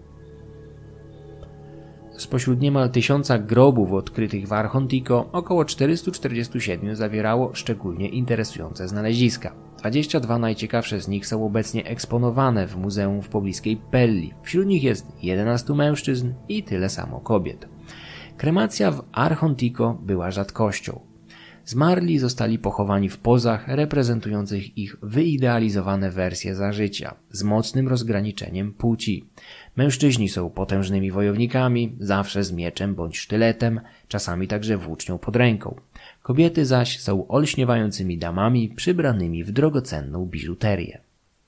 Spośród niemal tysiąca grobów odkrytych w Archontiko około czterysta czterdzieści siedem zawierało szczególnie interesujące znaleziska. dwadzieścia dwa najciekawsze z nich są obecnie eksponowane w muzeum w pobliskiej Pelli. Wśród nich jest jedenastu mężczyzn i tyle samo kobiet. Kremacja w Archontiko była rzadkością. Zmarli zostali pochowani w pozach reprezentujących ich wyidealizowane wersje za życia, z mocnym rozgraniczeniem płci. Mężczyźni są potężnymi wojownikami, zawsze z mieczem bądź sztyletem, czasami także włócznią pod ręką. Kobiety zaś są olśniewającymi damami przybranymi w drogocenną biżuterię.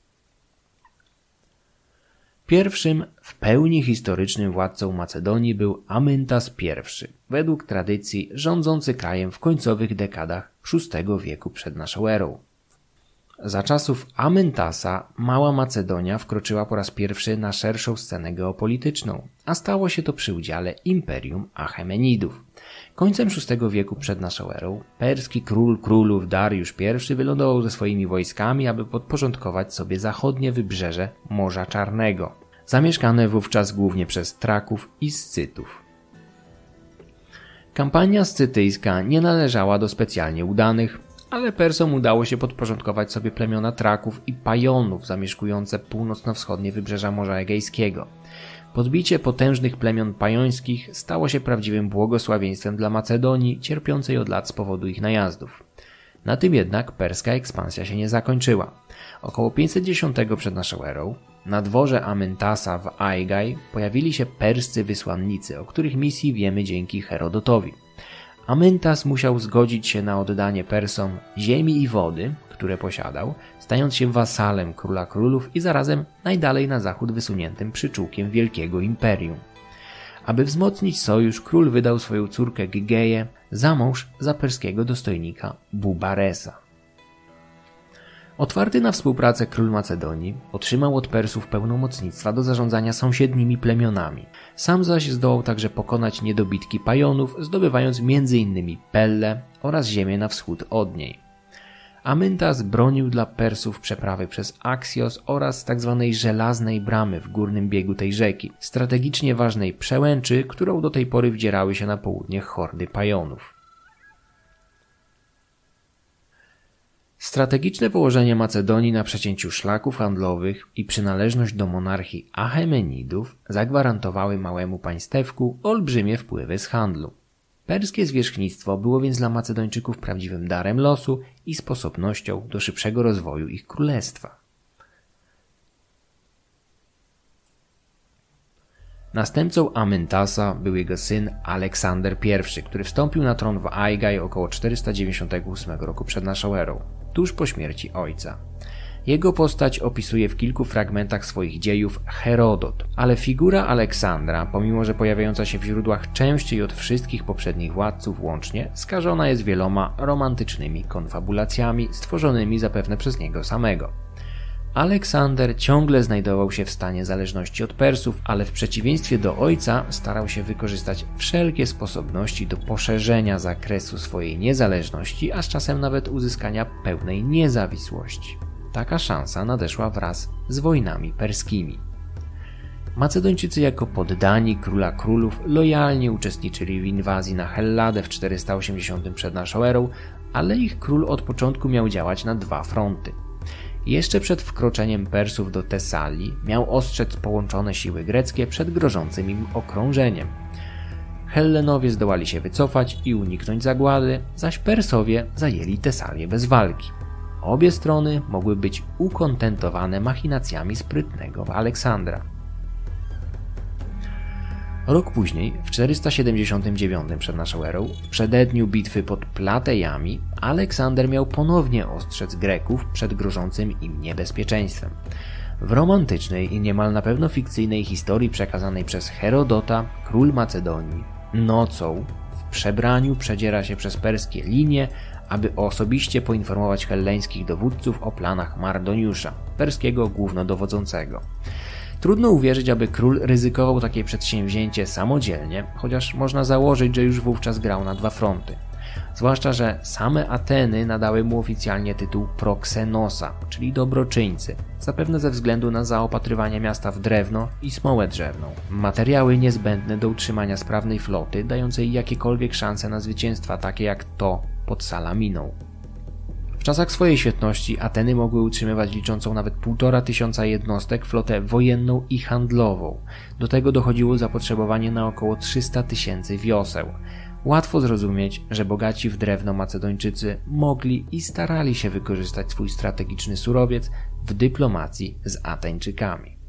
Pierwszym w pełni historycznym władcą Macedonii był Amyntas I, według tradycji rządzący krajem w końcowych dekadach szóstego wieku przed naszą erą. Za czasów Amyntasa mała Macedonia wkroczyła po raz pierwszy na szerszą scenę geopolityczną, a stało się to przy udziale Imperium Achemenidów. Końcem szóstego wieku przed naszą erą perski król królów Dariusz I wylądował ze swoimi wojskami, aby podporządkować sobie zachodnie wybrzeże Morza Czarnego, zamieszkane wówczas głównie przez Traków i Scytów. Kampania scytyjska nie należała do specjalnie udanych, ale Persom udało się podporządkować sobie plemiona Traków i Pajonów zamieszkujące północno-wschodnie wybrzeża Morza Egejskiego. Podbicie potężnych plemion pajońskich stało się prawdziwym błogosławieństwem dla Macedonii, cierpiącej od lat z powodu ich najazdów. Na tym jednak perska ekspansja się nie zakończyła. Około pięćset dziesiątego przed naszą erą na dworze Amyntasa w Aigaj pojawili się perscy wysłannicy, o których misji wiemy dzięki Herodotowi. Amyntas musiał zgodzić się na oddanie Persom ziemi i wody, które posiadał, stając się wasalem króla królów i zarazem najdalej na zachód wysuniętym przyczółkiem wielkiego imperium. Aby wzmocnić sojusz, król wydał swoją córkę Gygeję za mąż za perskiego dostojnika Bubaresa. Otwarty na współpracę król Macedonii otrzymał od Persów pełnomocnictwa do zarządzania sąsiednimi plemionami. Sam zaś zdołał także pokonać niedobitki Pajonów, zdobywając między innymi Pellę oraz ziemię na wschód od niej. Amyntas bronił dla Persów przeprawy przez Axios oraz tzw. żelaznej bramy w górnym biegu tej rzeki, strategicznie ważnej przełęczy, którą do tej pory wdzierały się na południe hordy Pajonów. Strategiczne położenie Macedonii na przecięciu szlaków handlowych i przynależność do monarchii Achemenidów zagwarantowały małemu państewku olbrzymie wpływy z handlu. Perskie zwierzchnictwo było więc dla Macedończyków prawdziwym darem losu i sposobnością do szybszego rozwoju ich królestwa. Następcą Amyntasa był jego syn Aleksander I, który wstąpił na tron w Aigai około czterysta dziewięćdziesiątego ósmego roku przed naszą erą, tuż po śmierci ojca. Jego postać opisuje w kilku fragmentach swoich dziejów Herodot, ale figura Aleksandra, pomimo że pojawiająca się w źródłach częściej od wszystkich poprzednich władców łącznie, skażona jest wieloma romantycznymi konfabulacjami stworzonymi zapewne przez niego samego. Aleksander ciągle znajdował się w stanie zależności od Persów, ale w przeciwieństwie do ojca starał się wykorzystać wszelkie sposobności do poszerzenia zakresu swojej niezależności, a z czasem nawet uzyskania pełnej niezawisłości. Taka szansa nadeszła wraz z wojnami perskimi. Macedończycy jako poddani króla królów lojalnie uczestniczyli w inwazji na Helladę w czterysta osiemdziesiątym przed naszą erą, ale ich król od początku miał działać na dwa fronty. Jeszcze przed wkroczeniem Persów do Tesalii miał ostrzec połączone siły greckie przed grożącym im okrążeniem. Hellenowie zdołali się wycofać i uniknąć zagłady, zaś Persowie zajęli Tesalię bez walki. Obie strony mogły być ukontentowane machinacjami sprytnego Aleksandra. Rok później, w czterysta siedemdziesiątym dziewiątym przed naszą erą, w przededniu bitwy pod Platejami, Aleksander miał ponownie ostrzec Greków przed grożącym im niebezpieczeństwem. W romantycznej i niemal na pewno fikcyjnej historii przekazanej przez Herodota, król Macedonii nocą w przebraniu przedziera się przez perskie linie, aby osobiście poinformować helleńskich dowódców o planach Mardoniusza, perskiego głównodowodzącego. Trudno uwierzyć, aby król ryzykował takie przedsięwzięcie samodzielnie, chociaż można założyć, że już wówczas grał na dwa fronty. Zwłaszcza, że same Ateny nadały mu oficjalnie tytuł proksenosa, czyli dobroczyńcy, zapewne ze względu na zaopatrywanie miasta w drewno i smołę drzewną. Materiały niezbędne do utrzymania sprawnej floty, dającej jakiekolwiek szanse na zwycięstwa, takie jak to pod Salaminą. W czasach swojej świetności Ateny mogły utrzymywać liczącą nawet półtora tysiąca jednostek flotę wojenną i handlową. Do tego dochodziło zapotrzebowanie na około trzysta tysięcy wioseł. Łatwo zrozumieć, że bogaci w drewno Macedończycy mogli i starali się wykorzystać swój strategiczny surowiec w dyplomacji z Ateńczykami.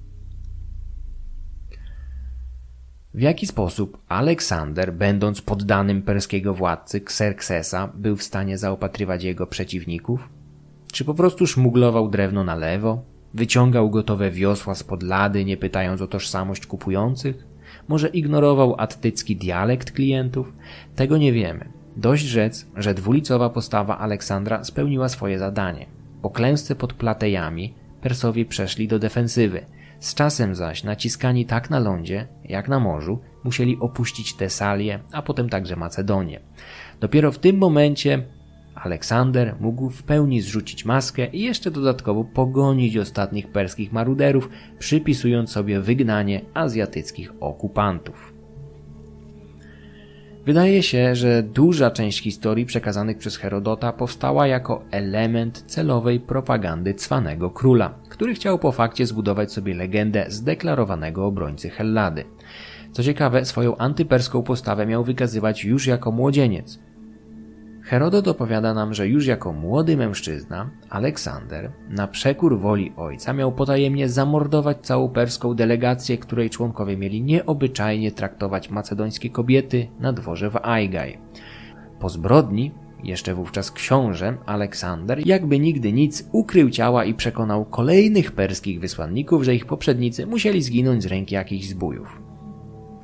W jaki sposób Aleksander, będąc poddanym perskiego władcy Xerxesa, był w stanie zaopatrywać jego przeciwników? Czy po prostu szmuglował drewno na lewo? Wyciągał gotowe wiosła spod lady, nie pytając o tożsamość kupujących? Może ignorował attycki dialekt klientów? Tego nie wiemy. Dość rzec, że dwulicowa postawa Aleksandra spełniła swoje zadanie. Po klęsce pod Platejami Persowie przeszli do defensywy. Z czasem zaś, naciskani tak na lądzie, jak na morzu, musieli opuścić Tesalię, a potem także Macedonię. Dopiero w tym momencie Aleksander mógł w pełni zrzucić maskę i jeszcze dodatkowo pogonić ostatnich perskich maruderów, przypisując sobie wygnanie azjatyckich okupantów. Wydaje się, że duża część historii przekazanych przez Herodota powstała jako element celowej propagandy cwanego króla, który chciał po fakcie zbudować sobie legendę zdeklarowanego obrońcy Hellady. Co ciekawe, swoją antyperską postawę miał wykazywać już jako młodzieniec. Herodot opowiada nam, że już jako młody mężczyzna Aleksander, na przekór woli ojca, miał potajemnie zamordować całą perską delegację, której członkowie mieli nieobyczajnie traktować macedońskie kobiety na dworze w Aigai. Po zbrodni, jeszcze wówczas książę, Aleksander, jakby nigdy nic, ukrył ciała i przekonał kolejnych perskich wysłanników, że ich poprzednicy musieli zginąć z ręki jakichś zbójów.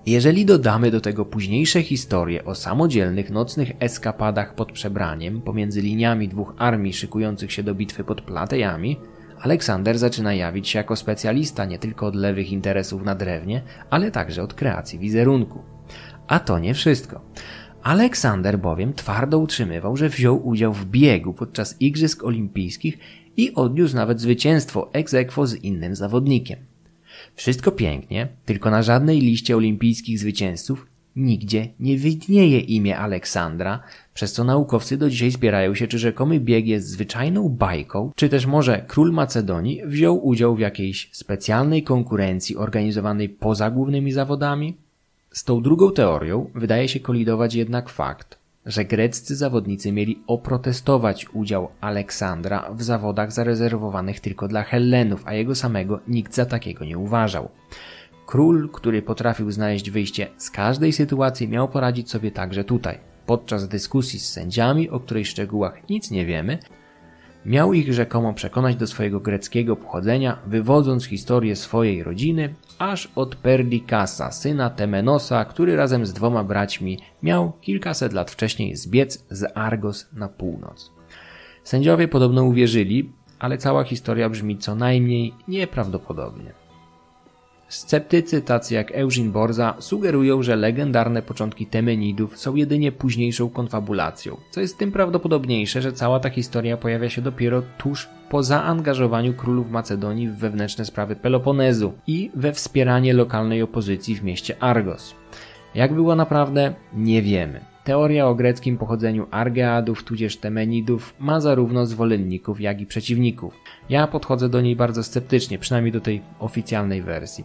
Jeżeli dodamy do tego późniejsze historie o samodzielnych nocnych eskapadach pod przebraniem pomiędzy liniami dwóch armii szykujących się do bitwy pod Platejami, Aleksander zaczyna jawić się jako specjalista nie tylko od lewych interesów na drewnie, ale także od kreacji wizerunku. A to nie wszystko. Aleksander bowiem twardo utrzymywał, że wziął udział w biegu podczas Igrzysk Olimpijskich i odniósł nawet zwycięstwo ex aequo z innym zawodnikiem. Wszystko pięknie, tylko na żadnej liście olimpijskich zwycięzców nigdzie nie widnieje imię Aleksandra, przez co naukowcy do dzisiaj spierają się, czy rzekomy bieg jest zwyczajną bajką, czy też może król Macedonii wziął udział w jakiejś specjalnej konkurencji organizowanej poza głównymi zawodami. Z tą drugą teorią wydaje się kolidować jednak fakt, że greccy zawodnicy mieli oprotestować udział Aleksandra w zawodach zarezerwowanych tylko dla Hellenów, a jego samego nikt za takiego nie uważał. Król, który potrafił znaleźć wyjście z każdej sytuacji, miał poradzić sobie także tutaj. Podczas dyskusji z sędziami, o której szczegółach nic nie wiemy, miał ich rzekomo przekonać do swojego greckiego pochodzenia, wywodząc historię swojej rodziny aż od Perdikasa, syna Temenosa, który razem z dwoma braćmi miał kilkaset lat wcześniej zbiec z Argos na północ. Sędziowie podobno uwierzyli, ale cała historia brzmi co najmniej nieprawdopodobnie. Sceptycy tacy jak Eugene Borza sugerują, że legendarne początki Temenidów są jedynie późniejszą konfabulacją, co jest tym prawdopodobniejsze, że cała ta historia pojawia się dopiero tuż po zaangażowaniu królów Macedonii w wewnętrzne sprawy Peloponezu i we wspieranie lokalnej opozycji w mieście Argos. Jak było naprawdę, nie wiemy. Teoria o greckim pochodzeniu Argeadów tudzież Temenidów ma zarówno zwolenników, jak i przeciwników. Ja podchodzę do niej bardzo sceptycznie, przynajmniej do tej oficjalnej wersji.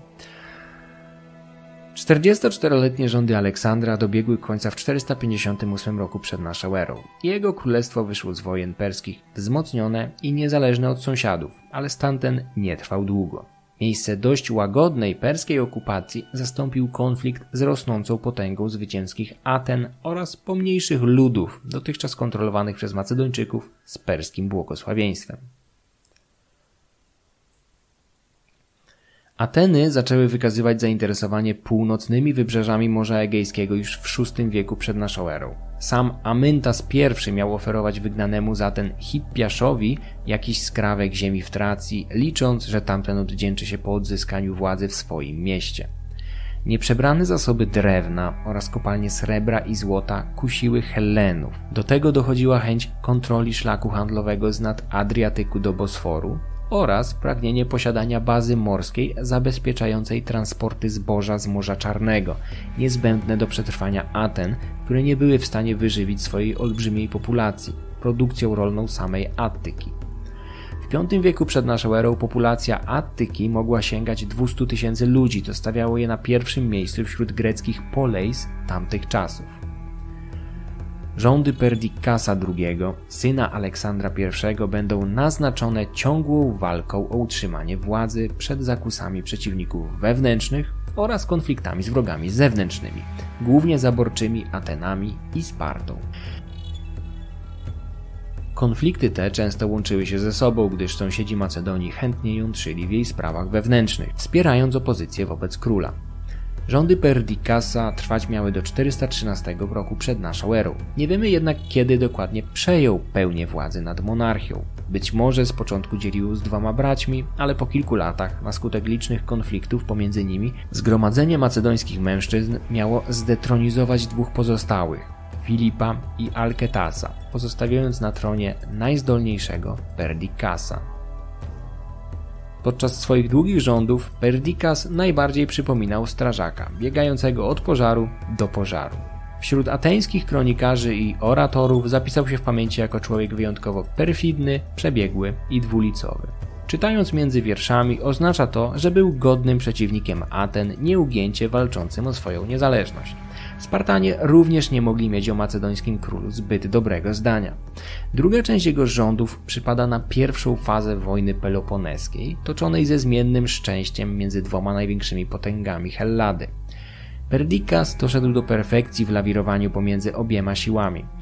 czterdziestoczteroletnie rządy Aleksandra dobiegły końca w czterysta pięćdziesiątym ósmym roku przed naszą erą. Jego królestwo wyszło z wojen perskich wzmocnione i niezależne od sąsiadów, ale stan ten nie trwał długo. Miejsce dość łagodnej perskiej okupacji zastąpił konflikt z rosnącą potęgą zwycięskich Aten oraz pomniejszych ludów, dotychczas kontrolowanych przez Macedończyków z perskim błogosławieństwem. Ateny zaczęły wykazywać zainteresowanie północnymi wybrzeżami Morza Egejskiego już w szóstym wieku przed naszą erą. Sam Amyntas I miał oferować wygnanemu z Aten Hippiaszowi jakiś skrawek ziemi w Tracji, licząc, że tamten odwdzięczy się po odzyskaniu władzy w swoim mieście. Nieprzebrane zasoby drewna oraz kopalnie srebra i złota kusiły Hellenów. Do tego dochodziła chęć kontroli szlaku handlowego z nad Adriatyku do Bosforu oraz pragnienie posiadania bazy morskiej zabezpieczającej transporty zboża z Morza Czarnego, niezbędne do przetrwania Aten, które nie były w stanie wyżywić swojej olbrzymiej populacji, produkcją rolną samej Attyki. W piątym wieku przed naszą erą populacja Attyki mogła sięgać dwustu tysięcy ludzi, co stawiało je na pierwszym miejscu wśród greckich poleis tamtych czasów. Rządy Perdikasa drugiego, syna Aleksandra I, będą naznaczone ciągłą walką o utrzymanie władzy przed zakusami przeciwników wewnętrznych oraz konfliktami z wrogami zewnętrznymi, głównie zaborczymi Atenami i Spartą. Konflikty te często łączyły się ze sobą, gdyż sąsiedzi Macedonii chętnie jątrzyli w jej sprawach wewnętrznych, wspierając opozycję wobec króla. Rządy Perdikasa trwać miały do czterysta trzynastego roku przed naszą erą. Nie wiemy jednak, kiedy dokładnie przejął pełnię władzy nad monarchią. Być może z początku dzielił z dwoma braćmi, ale po kilku latach, na skutek licznych konfliktów pomiędzy nimi, zgromadzenie macedońskich mężczyzn miało zdetronizować dwóch pozostałych, Filipa i Alketasa, pozostawiając na tronie najzdolniejszego Perdikasa. Podczas swoich długich rządów Perdikas najbardziej przypominał strażaka, biegającego od pożaru do pożaru. Wśród ateńskich kronikarzy i oratorów zapisał się w pamięci jako człowiek wyjątkowo perfidny, przebiegły i dwulicowy. Czytając między wierszami, oznacza to, że był godnym przeciwnikiem Aten, nieugięcie walczącym o swoją niezależność. Spartanie również nie mogli mieć o macedońskim królu zbyt dobrego zdania. Druga część jego rządów przypada na pierwszą fazę wojny peloponeskiej, toczonej ze zmiennym szczęściem między dwoma największymi potęgami Hellady. Perdikas doszedł do perfekcji w lawirowaniu pomiędzy obiema siłami.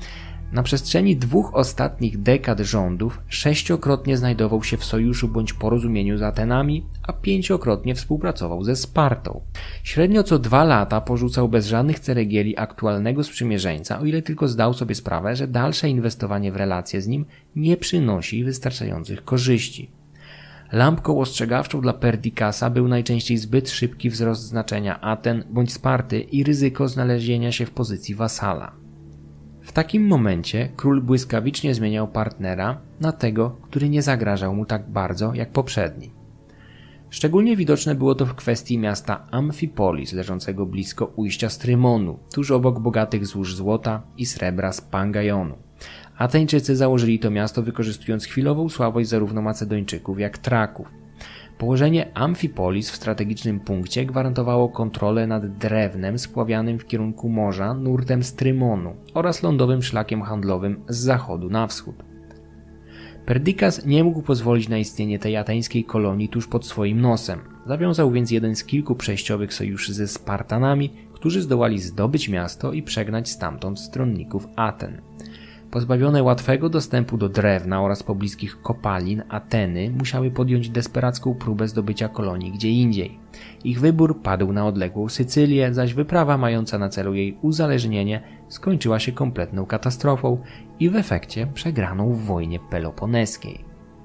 Na przestrzeni dwóch ostatnich dekad rządów sześciokrotnie znajdował się w sojuszu bądź porozumieniu z Atenami, a pięciokrotnie współpracował ze Spartą. Średnio co dwa lata porzucał bez żadnych ceregieli aktualnego sprzymierzeńca, o ile tylko zdał sobie sprawę, że dalsze inwestowanie w relacje z nim nie przynosi wystarczających korzyści. Lampką ostrzegawczą dla Perdikasa był najczęściej zbyt szybki wzrost znaczenia Aten bądź Sparty i ryzyko znalezienia się w pozycji wasala. W takim momencie król błyskawicznie zmieniał partnera na tego, który nie zagrażał mu tak bardzo jak poprzedni. Szczególnie widoczne było to w kwestii miasta Amfipolis, leżącego blisko ujścia Strymonu, tuż obok bogatych złóż złota i srebra z Pangajonu. Ateńczycy założyli to miasto, wykorzystując chwilową słabość zarówno Macedończyków jak Traków. Położenie Amfipolis w strategicznym punkcie gwarantowało kontrolę nad drewnem spławianym w kierunku morza nurtem Strymonu oraz lądowym szlakiem handlowym z zachodu na wschód. Perdikas nie mógł pozwolić na istnienie tej ateńskiej kolonii tuż pod swoim nosem. Zawiązał więc jeden z kilku przejściowych sojuszy ze Spartanami, którzy zdołali zdobyć miasto i przegnać stamtąd stronników Aten. Pozbawione łatwego dostępu do drewna oraz pobliskich kopalin, Ateny musiały podjąć desperacką próbę zdobycia kolonii gdzie indziej. Ich wybór padł na odległą Sycylię, zaś wyprawa mająca na celu jej uzależnienie skończyła się kompletną katastrofą i w efekcie przegraną w wojnie peloponeskiej.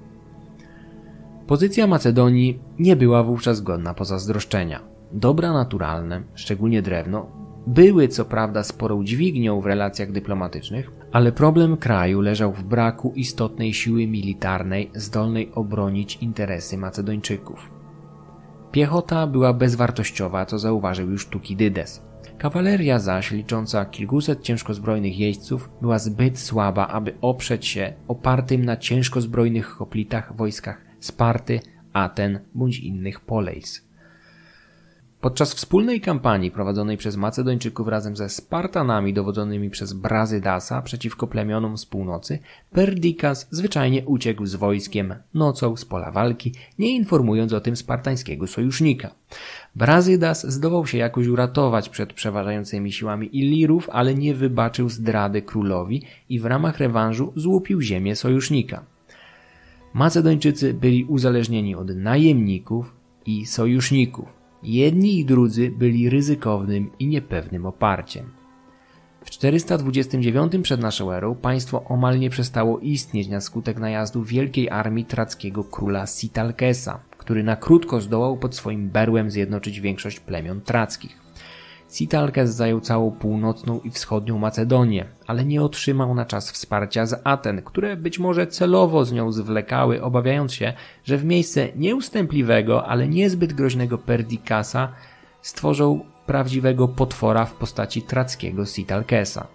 Pozycja Macedonii nie była wówczas godna pozazdroszczenia. Dobra naturalne, szczególnie drewno, były co prawda sporą dźwignią w relacjach dyplomatycznych, ale problem kraju leżał w braku istotnej siły militarnej zdolnej obronić interesy Macedończyków. Piechota była bezwartościowa, co zauważył już Tukidydes. Kawaleria zaś, licząca kilkuset ciężkozbrojnych jeźdźców, była zbyt słaba, aby oprzeć się opartym na ciężkozbrojnych hoplitach wojskach Sparty, Aten bądź innych poleis. Podczas wspólnej kampanii prowadzonej przez Macedończyków razem ze Spartanami dowodzonymi przez Brazydasa przeciwko plemionom z północy, Perdikas zwyczajnie uciekł z wojskiem nocą z pola walki, nie informując o tym spartańskiego sojusznika. Brazydas zdołał się jakoś uratować przed przeważającymi siłami Ilirów, ale nie wybaczył zdrady królowi i w ramach rewanżu złupił ziemię sojusznika. Macedończycy byli uzależnieni od najemników i sojuszników. Jedni i drudzy byli ryzykownym i niepewnym oparciem. W czterysta dwudziestym dziewiątym przed naszą erą państwo omal nie przestało istnieć na skutek najazdu wielkiej armii trackiego króla Sitalkesa, który na krótko zdołał pod swoim berłem zjednoczyć większość plemion trackich. Sitalkes zajął całą północną i wschodnią Macedonię, ale nie otrzymał na czas wsparcia z Aten, które być może celowo z nią zwlekały, obawiając się, że w miejsce nieustępliwego, ale niezbyt groźnego Perdikasa stworzą prawdziwego potwora w postaci trackiego Sitalkesa.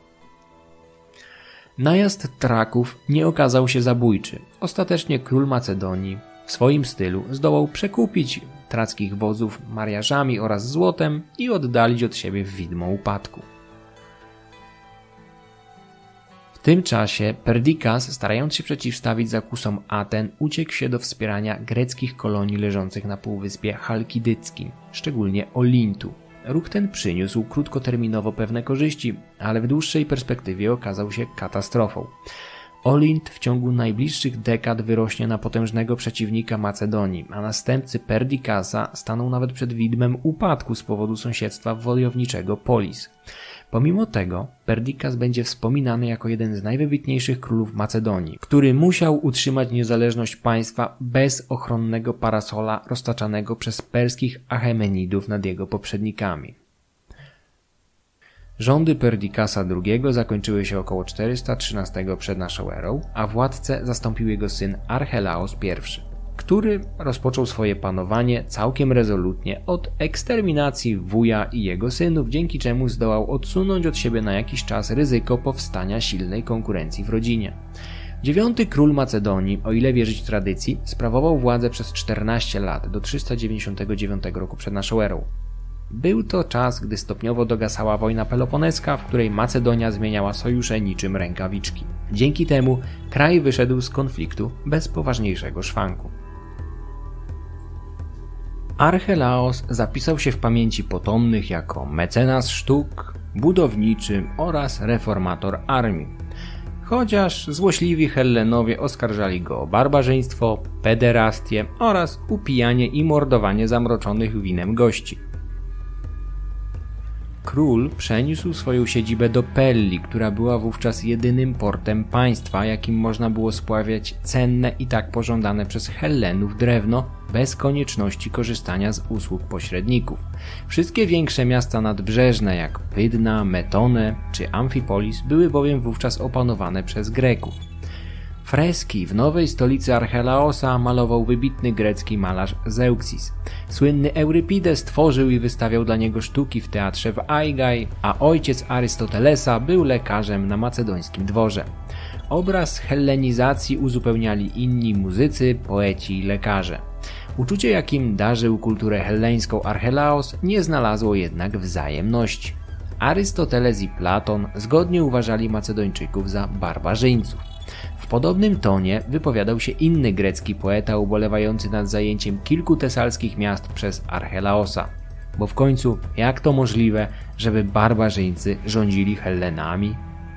Najazd Traków nie okazał się zabójczy. Ostatecznie król Macedonii w swoim stylu zdołał przekupić trackich wodzów mariażami oraz złotem i oddalić od siebie w widmo upadku. W tym czasie Perdikas, starając się przeciwstawić zakusom Aten, uciekł się do wspierania greckich kolonii leżących na półwyspie Chalkidyckim, szczególnie Olintu. Ruch ten przyniósł krótkoterminowo pewne korzyści, ale w dłuższej perspektywie okazał się katastrofą. Olint w ciągu najbliższych dekad wyrośnie na potężnego przeciwnika Macedonii, a następcy Perdikasa staną nawet przed widmem upadku z powodu sąsiedztwa wojowniczego Polis. Pomimo tego Perdikas będzie wspominany jako jeden z najwybitniejszych królów Macedonii, który musiał utrzymać niezależność państwa bez ochronnego parasola roztaczanego przez perskich Achemenidów nad jego poprzednikami. Rządy Perdikasa drugiego zakończyły się około czterysta trzynastego przed naszą erą, a władcę zastąpił jego syn Archelaos pierwszy, który rozpoczął swoje panowanie całkiem rezolutnie od eksterminacji wuja i jego synów, dzięki czemu zdołał odsunąć od siebie na jakiś czas ryzyko powstania silnej konkurencji w rodzinie. Dziewiąty król Macedonii, o ile wierzyć tradycji, sprawował władzę przez czternaście lat, do trzysta dziewięćdziesiątego dziewiątego roku przed naszą erą. Był to czas, gdy stopniowo dogasała wojna peloponeska, w której Macedonia zmieniała sojusze niczym rękawiczki. Dzięki temu kraj wyszedł z konfliktu bez poważniejszego szwanku. Archelaos zapisał się w pamięci potomnych jako mecenas sztuk, budowniczy oraz reformator armii. chociaż złośliwi Hellenowie oskarżali go o barbarzyństwo, pederastię oraz upijanie i mordowanie zamroczonych winem gości. Król przeniósł swoją siedzibę do Pelli, która była wówczas jedynym portem państwa, jakim można było spławiać cenne i tak pożądane przez Hellenów drewno, bez konieczności korzystania z usług pośredników. Wszystkie większe miasta nadbrzeżne jak Pydna, Metone czy Amfipolis były bowiem wówczas opanowane przez Greków. Freski w nowej stolicy Archelaosa malował wybitny grecki malarz Zeuxis. Słynny Eurypides tworzył i wystawiał dla niego sztuki w teatrze w Aigai, a ojciec Arystotelesa był lekarzem na macedońskim dworze. Obraz hellenizacji uzupełniali inni muzycy, poeci i lekarze. Uczucie, jakim darzył kulturę helleńską Archelaos, nie znalazło jednak wzajemności. Arystoteles i Platon zgodnie uważali Macedończyków za barbarzyńców. W podobnym tonie wypowiadał się inny grecki poeta ubolewający nad zajęciem kilku tesalskich miast przez Archelaosa. Bo w końcu jak to możliwe, żeby barbarzyńcy rządzili Hellenami?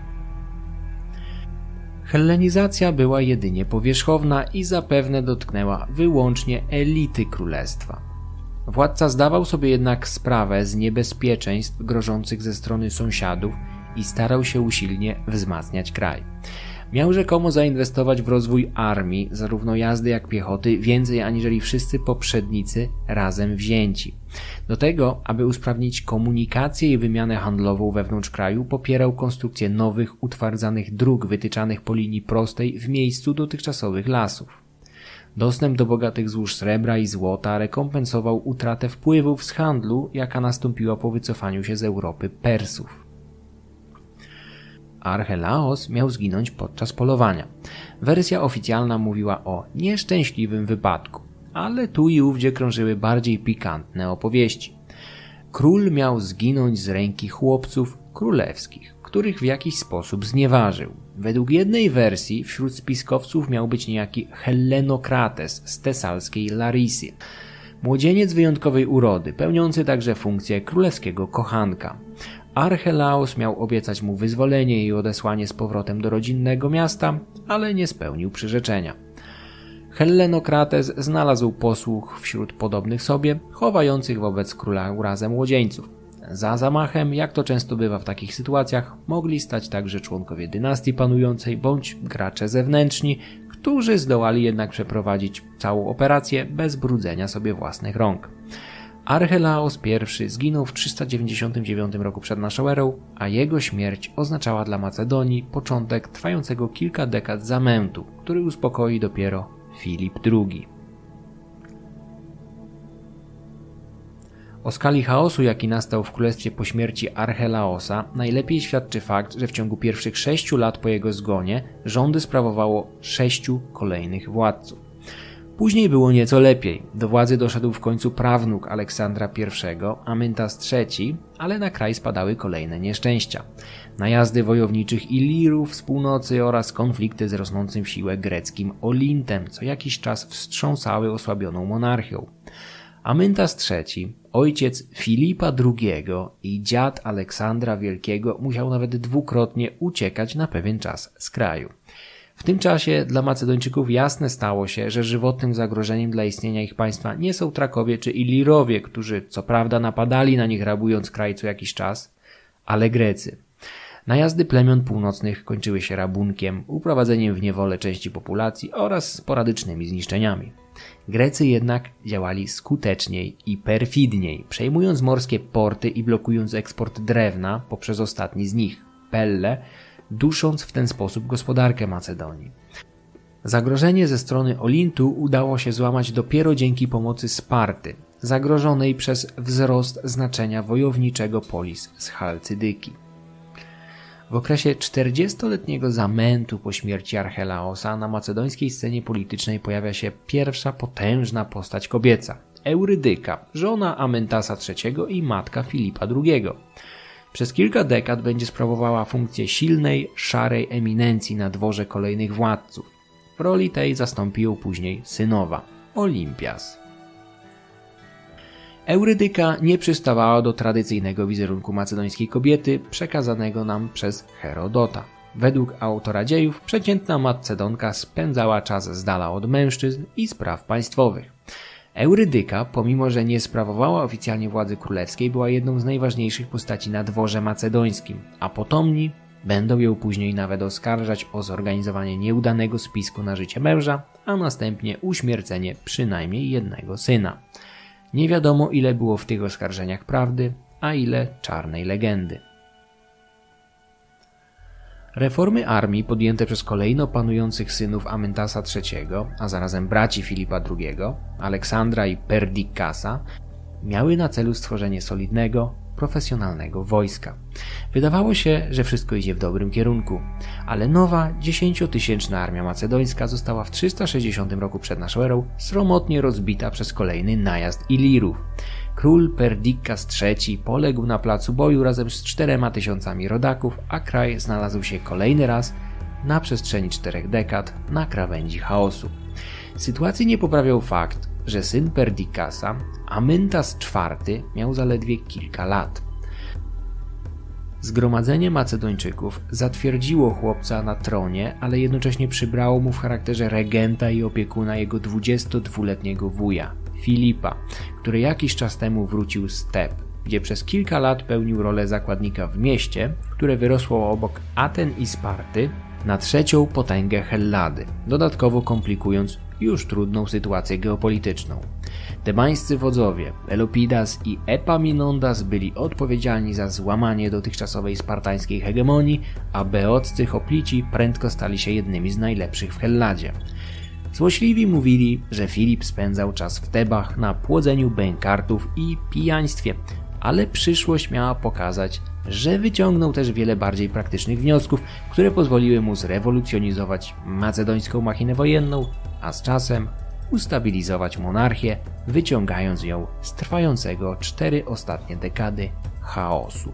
Hellenizacja była jedynie powierzchowna i zapewne dotknęła wyłącznie elity królestwa. Władca zdawał sobie jednak sprawę z niebezpieczeństw grożących ze strony sąsiadów i starał się usilnie wzmacniać kraj. Miał rzekomo zainwestować w rozwój armii, zarówno jazdy jak piechoty, więcej aniżeli wszyscy poprzednicy razem wzięci. Do tego, aby usprawnić komunikację i wymianę handlową wewnątrz kraju, popierał konstrukcję nowych, utwardzanych dróg wytyczanych po linii prostej w miejscu dotychczasowych lasów. Dostęp do bogatych złóż srebra i złota rekompensował utratę wpływów z handlu, jaka nastąpiła po wycofaniu się z Europy Persów. Archelaos miał zginąć podczas polowania. Wersja oficjalna mówiła o nieszczęśliwym wypadku, ale tu i ówdzie krążyły bardziej pikantne opowieści. Król miał zginąć z ręki chłopców królewskich, których w jakiś sposób znieważył. Według jednej wersji wśród spiskowców miał być niejaki Hellenokrates z tesalskiej Larisy. Młodzieniec wyjątkowej urody, pełniący także funkcję królewskiego kochanka. Archelaos miał obiecać mu wyzwolenie i odesłanie z powrotem do rodzinnego miasta, ale nie spełnił przyrzeczenia. Hellenokrates znalazł posłuch wśród podobnych sobie, chowających wobec króla urazę młodzieńców. Za zamachem, jak to często bywa w takich sytuacjach, mogli stać także członkowie dynastii panującej bądź gracze zewnętrzni, którzy zdołali jednak przeprowadzić całą operację bez brudzenia sobie własnych rąk. Archelaos I zginął w trzysta dziewięćdziesiątym dziewiątym roku przed naszą erą, a jego śmierć oznaczała dla Macedonii początek trwającego kilka dekad zamętu, który uspokoi dopiero Filip drugi. O skali chaosu, jaki nastał w królestwie po śmierci Archelaosa, najlepiej świadczy fakt, że w ciągu pierwszych sześciu lat po jego zgonie rządy sprawowało sześciu kolejnych władców. Później było nieco lepiej. Do władzy doszedł w końcu prawnuk Aleksandra I, Amyntas trzeci, ale na kraj spadały kolejne nieszczęścia. Najazdy wojowniczych Ilirów z północy oraz konflikty z rosnącym w siłę greckim Olintem co jakiś czas wstrząsały osłabioną monarchią. Amyntas trzeci, ojciec Filipa drugiego i dziad Aleksandra Wielkiego, musiał nawet dwukrotnie uciekać na pewien czas z kraju. W tym czasie dla Macedończyków jasne stało się, że żywotnym zagrożeniem dla istnienia ich państwa nie są Trakowie czy Ilirowie, którzy co prawda napadali na nich, rabując kraj co jakiś czas, ale Grecy. Najazdy plemion północnych kończyły się rabunkiem, uprowadzeniem w niewolę części populacji oraz sporadycznymi zniszczeniami. Grecy jednak działali skuteczniej i perfidniej, przejmując morskie porty i blokując eksport drewna poprzez ostatni z nich, Pelle, dusząc w ten sposób gospodarkę Macedonii. Zagrożenie ze strony Olintu udało się złamać dopiero dzięki pomocy Sparty, zagrożonej przez wzrost znaczenia wojowniczego polis z Chalcydyki. W okresie czterdziestoletniego zamętu po śmierci Archelaosa na macedońskiej scenie politycznej pojawia się pierwsza potężna postać kobieca, Eurydyka, żona Amyntasa trzeciego i matka Filipa drugiego. Przez kilka dekad będzie sprawowała funkcję silnej, szarej eminencji na dworze kolejnych władców. W roli tej zastąpi ją później synowa, Olimpias. Eurydyka nie przystawała do tradycyjnego wizerunku macedońskiej kobiety przekazanego nam przez Herodota. Według autora dziejów przeciętna Macedonka spędzała czas z dala od mężczyzn i spraw państwowych. Eurydyka, pomimo że nie sprawowała oficjalnie władzy królewskiej, była jedną z najważniejszych postaci na dworze macedońskim, a potomni będą ją później nawet oskarżać o zorganizowanie nieudanego spisku na życie męża, a następnie uśmiercenie przynajmniej jednego syna. Nie wiadomo, ile było w tych oskarżeniach prawdy, a ile czarnej legendy. Reformy armii podjęte przez kolejno panujących synów Amyntasa trzeciego, a zarazem braci Filipa drugiego, Aleksandra i Perdikkasa, miały na celu stworzenie solidnego, profesjonalnego wojska. Wydawało się, że wszystko idzie w dobrym kierunku, ale nowa, dziesięciotysięczna armia macedońska została w trzysta sześćdziesiątym roku przed naszą erą sromotnie rozbita przez kolejny najazd Ilirów. Król Perdikkas trzeci poległ na placu boju razem z czterema tysiącami rodaków, a kraj znalazł się kolejny raz na przestrzeni czterech dekad na krawędzi chaosu. Sytuacji nie poprawiał fakt, że syn Perdikkasa, Amyntas czwarty, miał zaledwie kilka lat. Zgromadzenie Macedończyków zatwierdziło chłopca na tronie, ale jednocześnie przybrało mu w charakterze regenta i opiekuna jego dwudziestodwuletniego wuja, Filipa, który jakiś czas temu wrócił z Teb, gdzie przez kilka lat pełnił rolę zakładnika w mieście, które wyrosło obok Aten i Sparty na trzecią potęgę Hellady, dodatkowo komplikując już trudną sytuację geopolityczną. Tebańscy wodzowie Pelopidas i Epaminondas byli odpowiedzialni za złamanie dotychczasowej spartańskiej hegemonii, a beoccy hoplici prędko stali się jednymi z najlepszych w Helladzie. Złośliwi mówili, że Filip spędzał czas w Tebach na płodzeniu bękartów i pijaństwie, ale przyszłość miała pokazać, że wyciągnął też wiele bardziej praktycznych wniosków, które pozwoliły mu zrewolucjonizować macedońską machinę wojenną, a z czasem ustabilizować monarchię, wyciągając ją z trwającego cztery ostatnie dekady chaosu.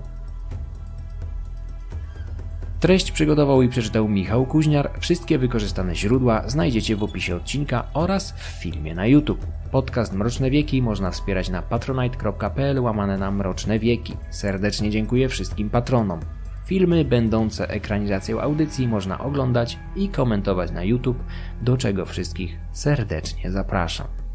Treść przygotował i przeczytał Michał Kuźniar. Wszystkie wykorzystane źródła znajdziecie w opisie odcinka oraz w filmie na YouTube. Podcast Mroczne Wieki można wspierać na patronite kropka pl łamane na Mroczne Wieki. Serdecznie dziękuję wszystkim patronom. Filmy będące ekranizacją audycji można oglądać i komentować na YouTube, do czego wszystkich serdecznie zapraszam.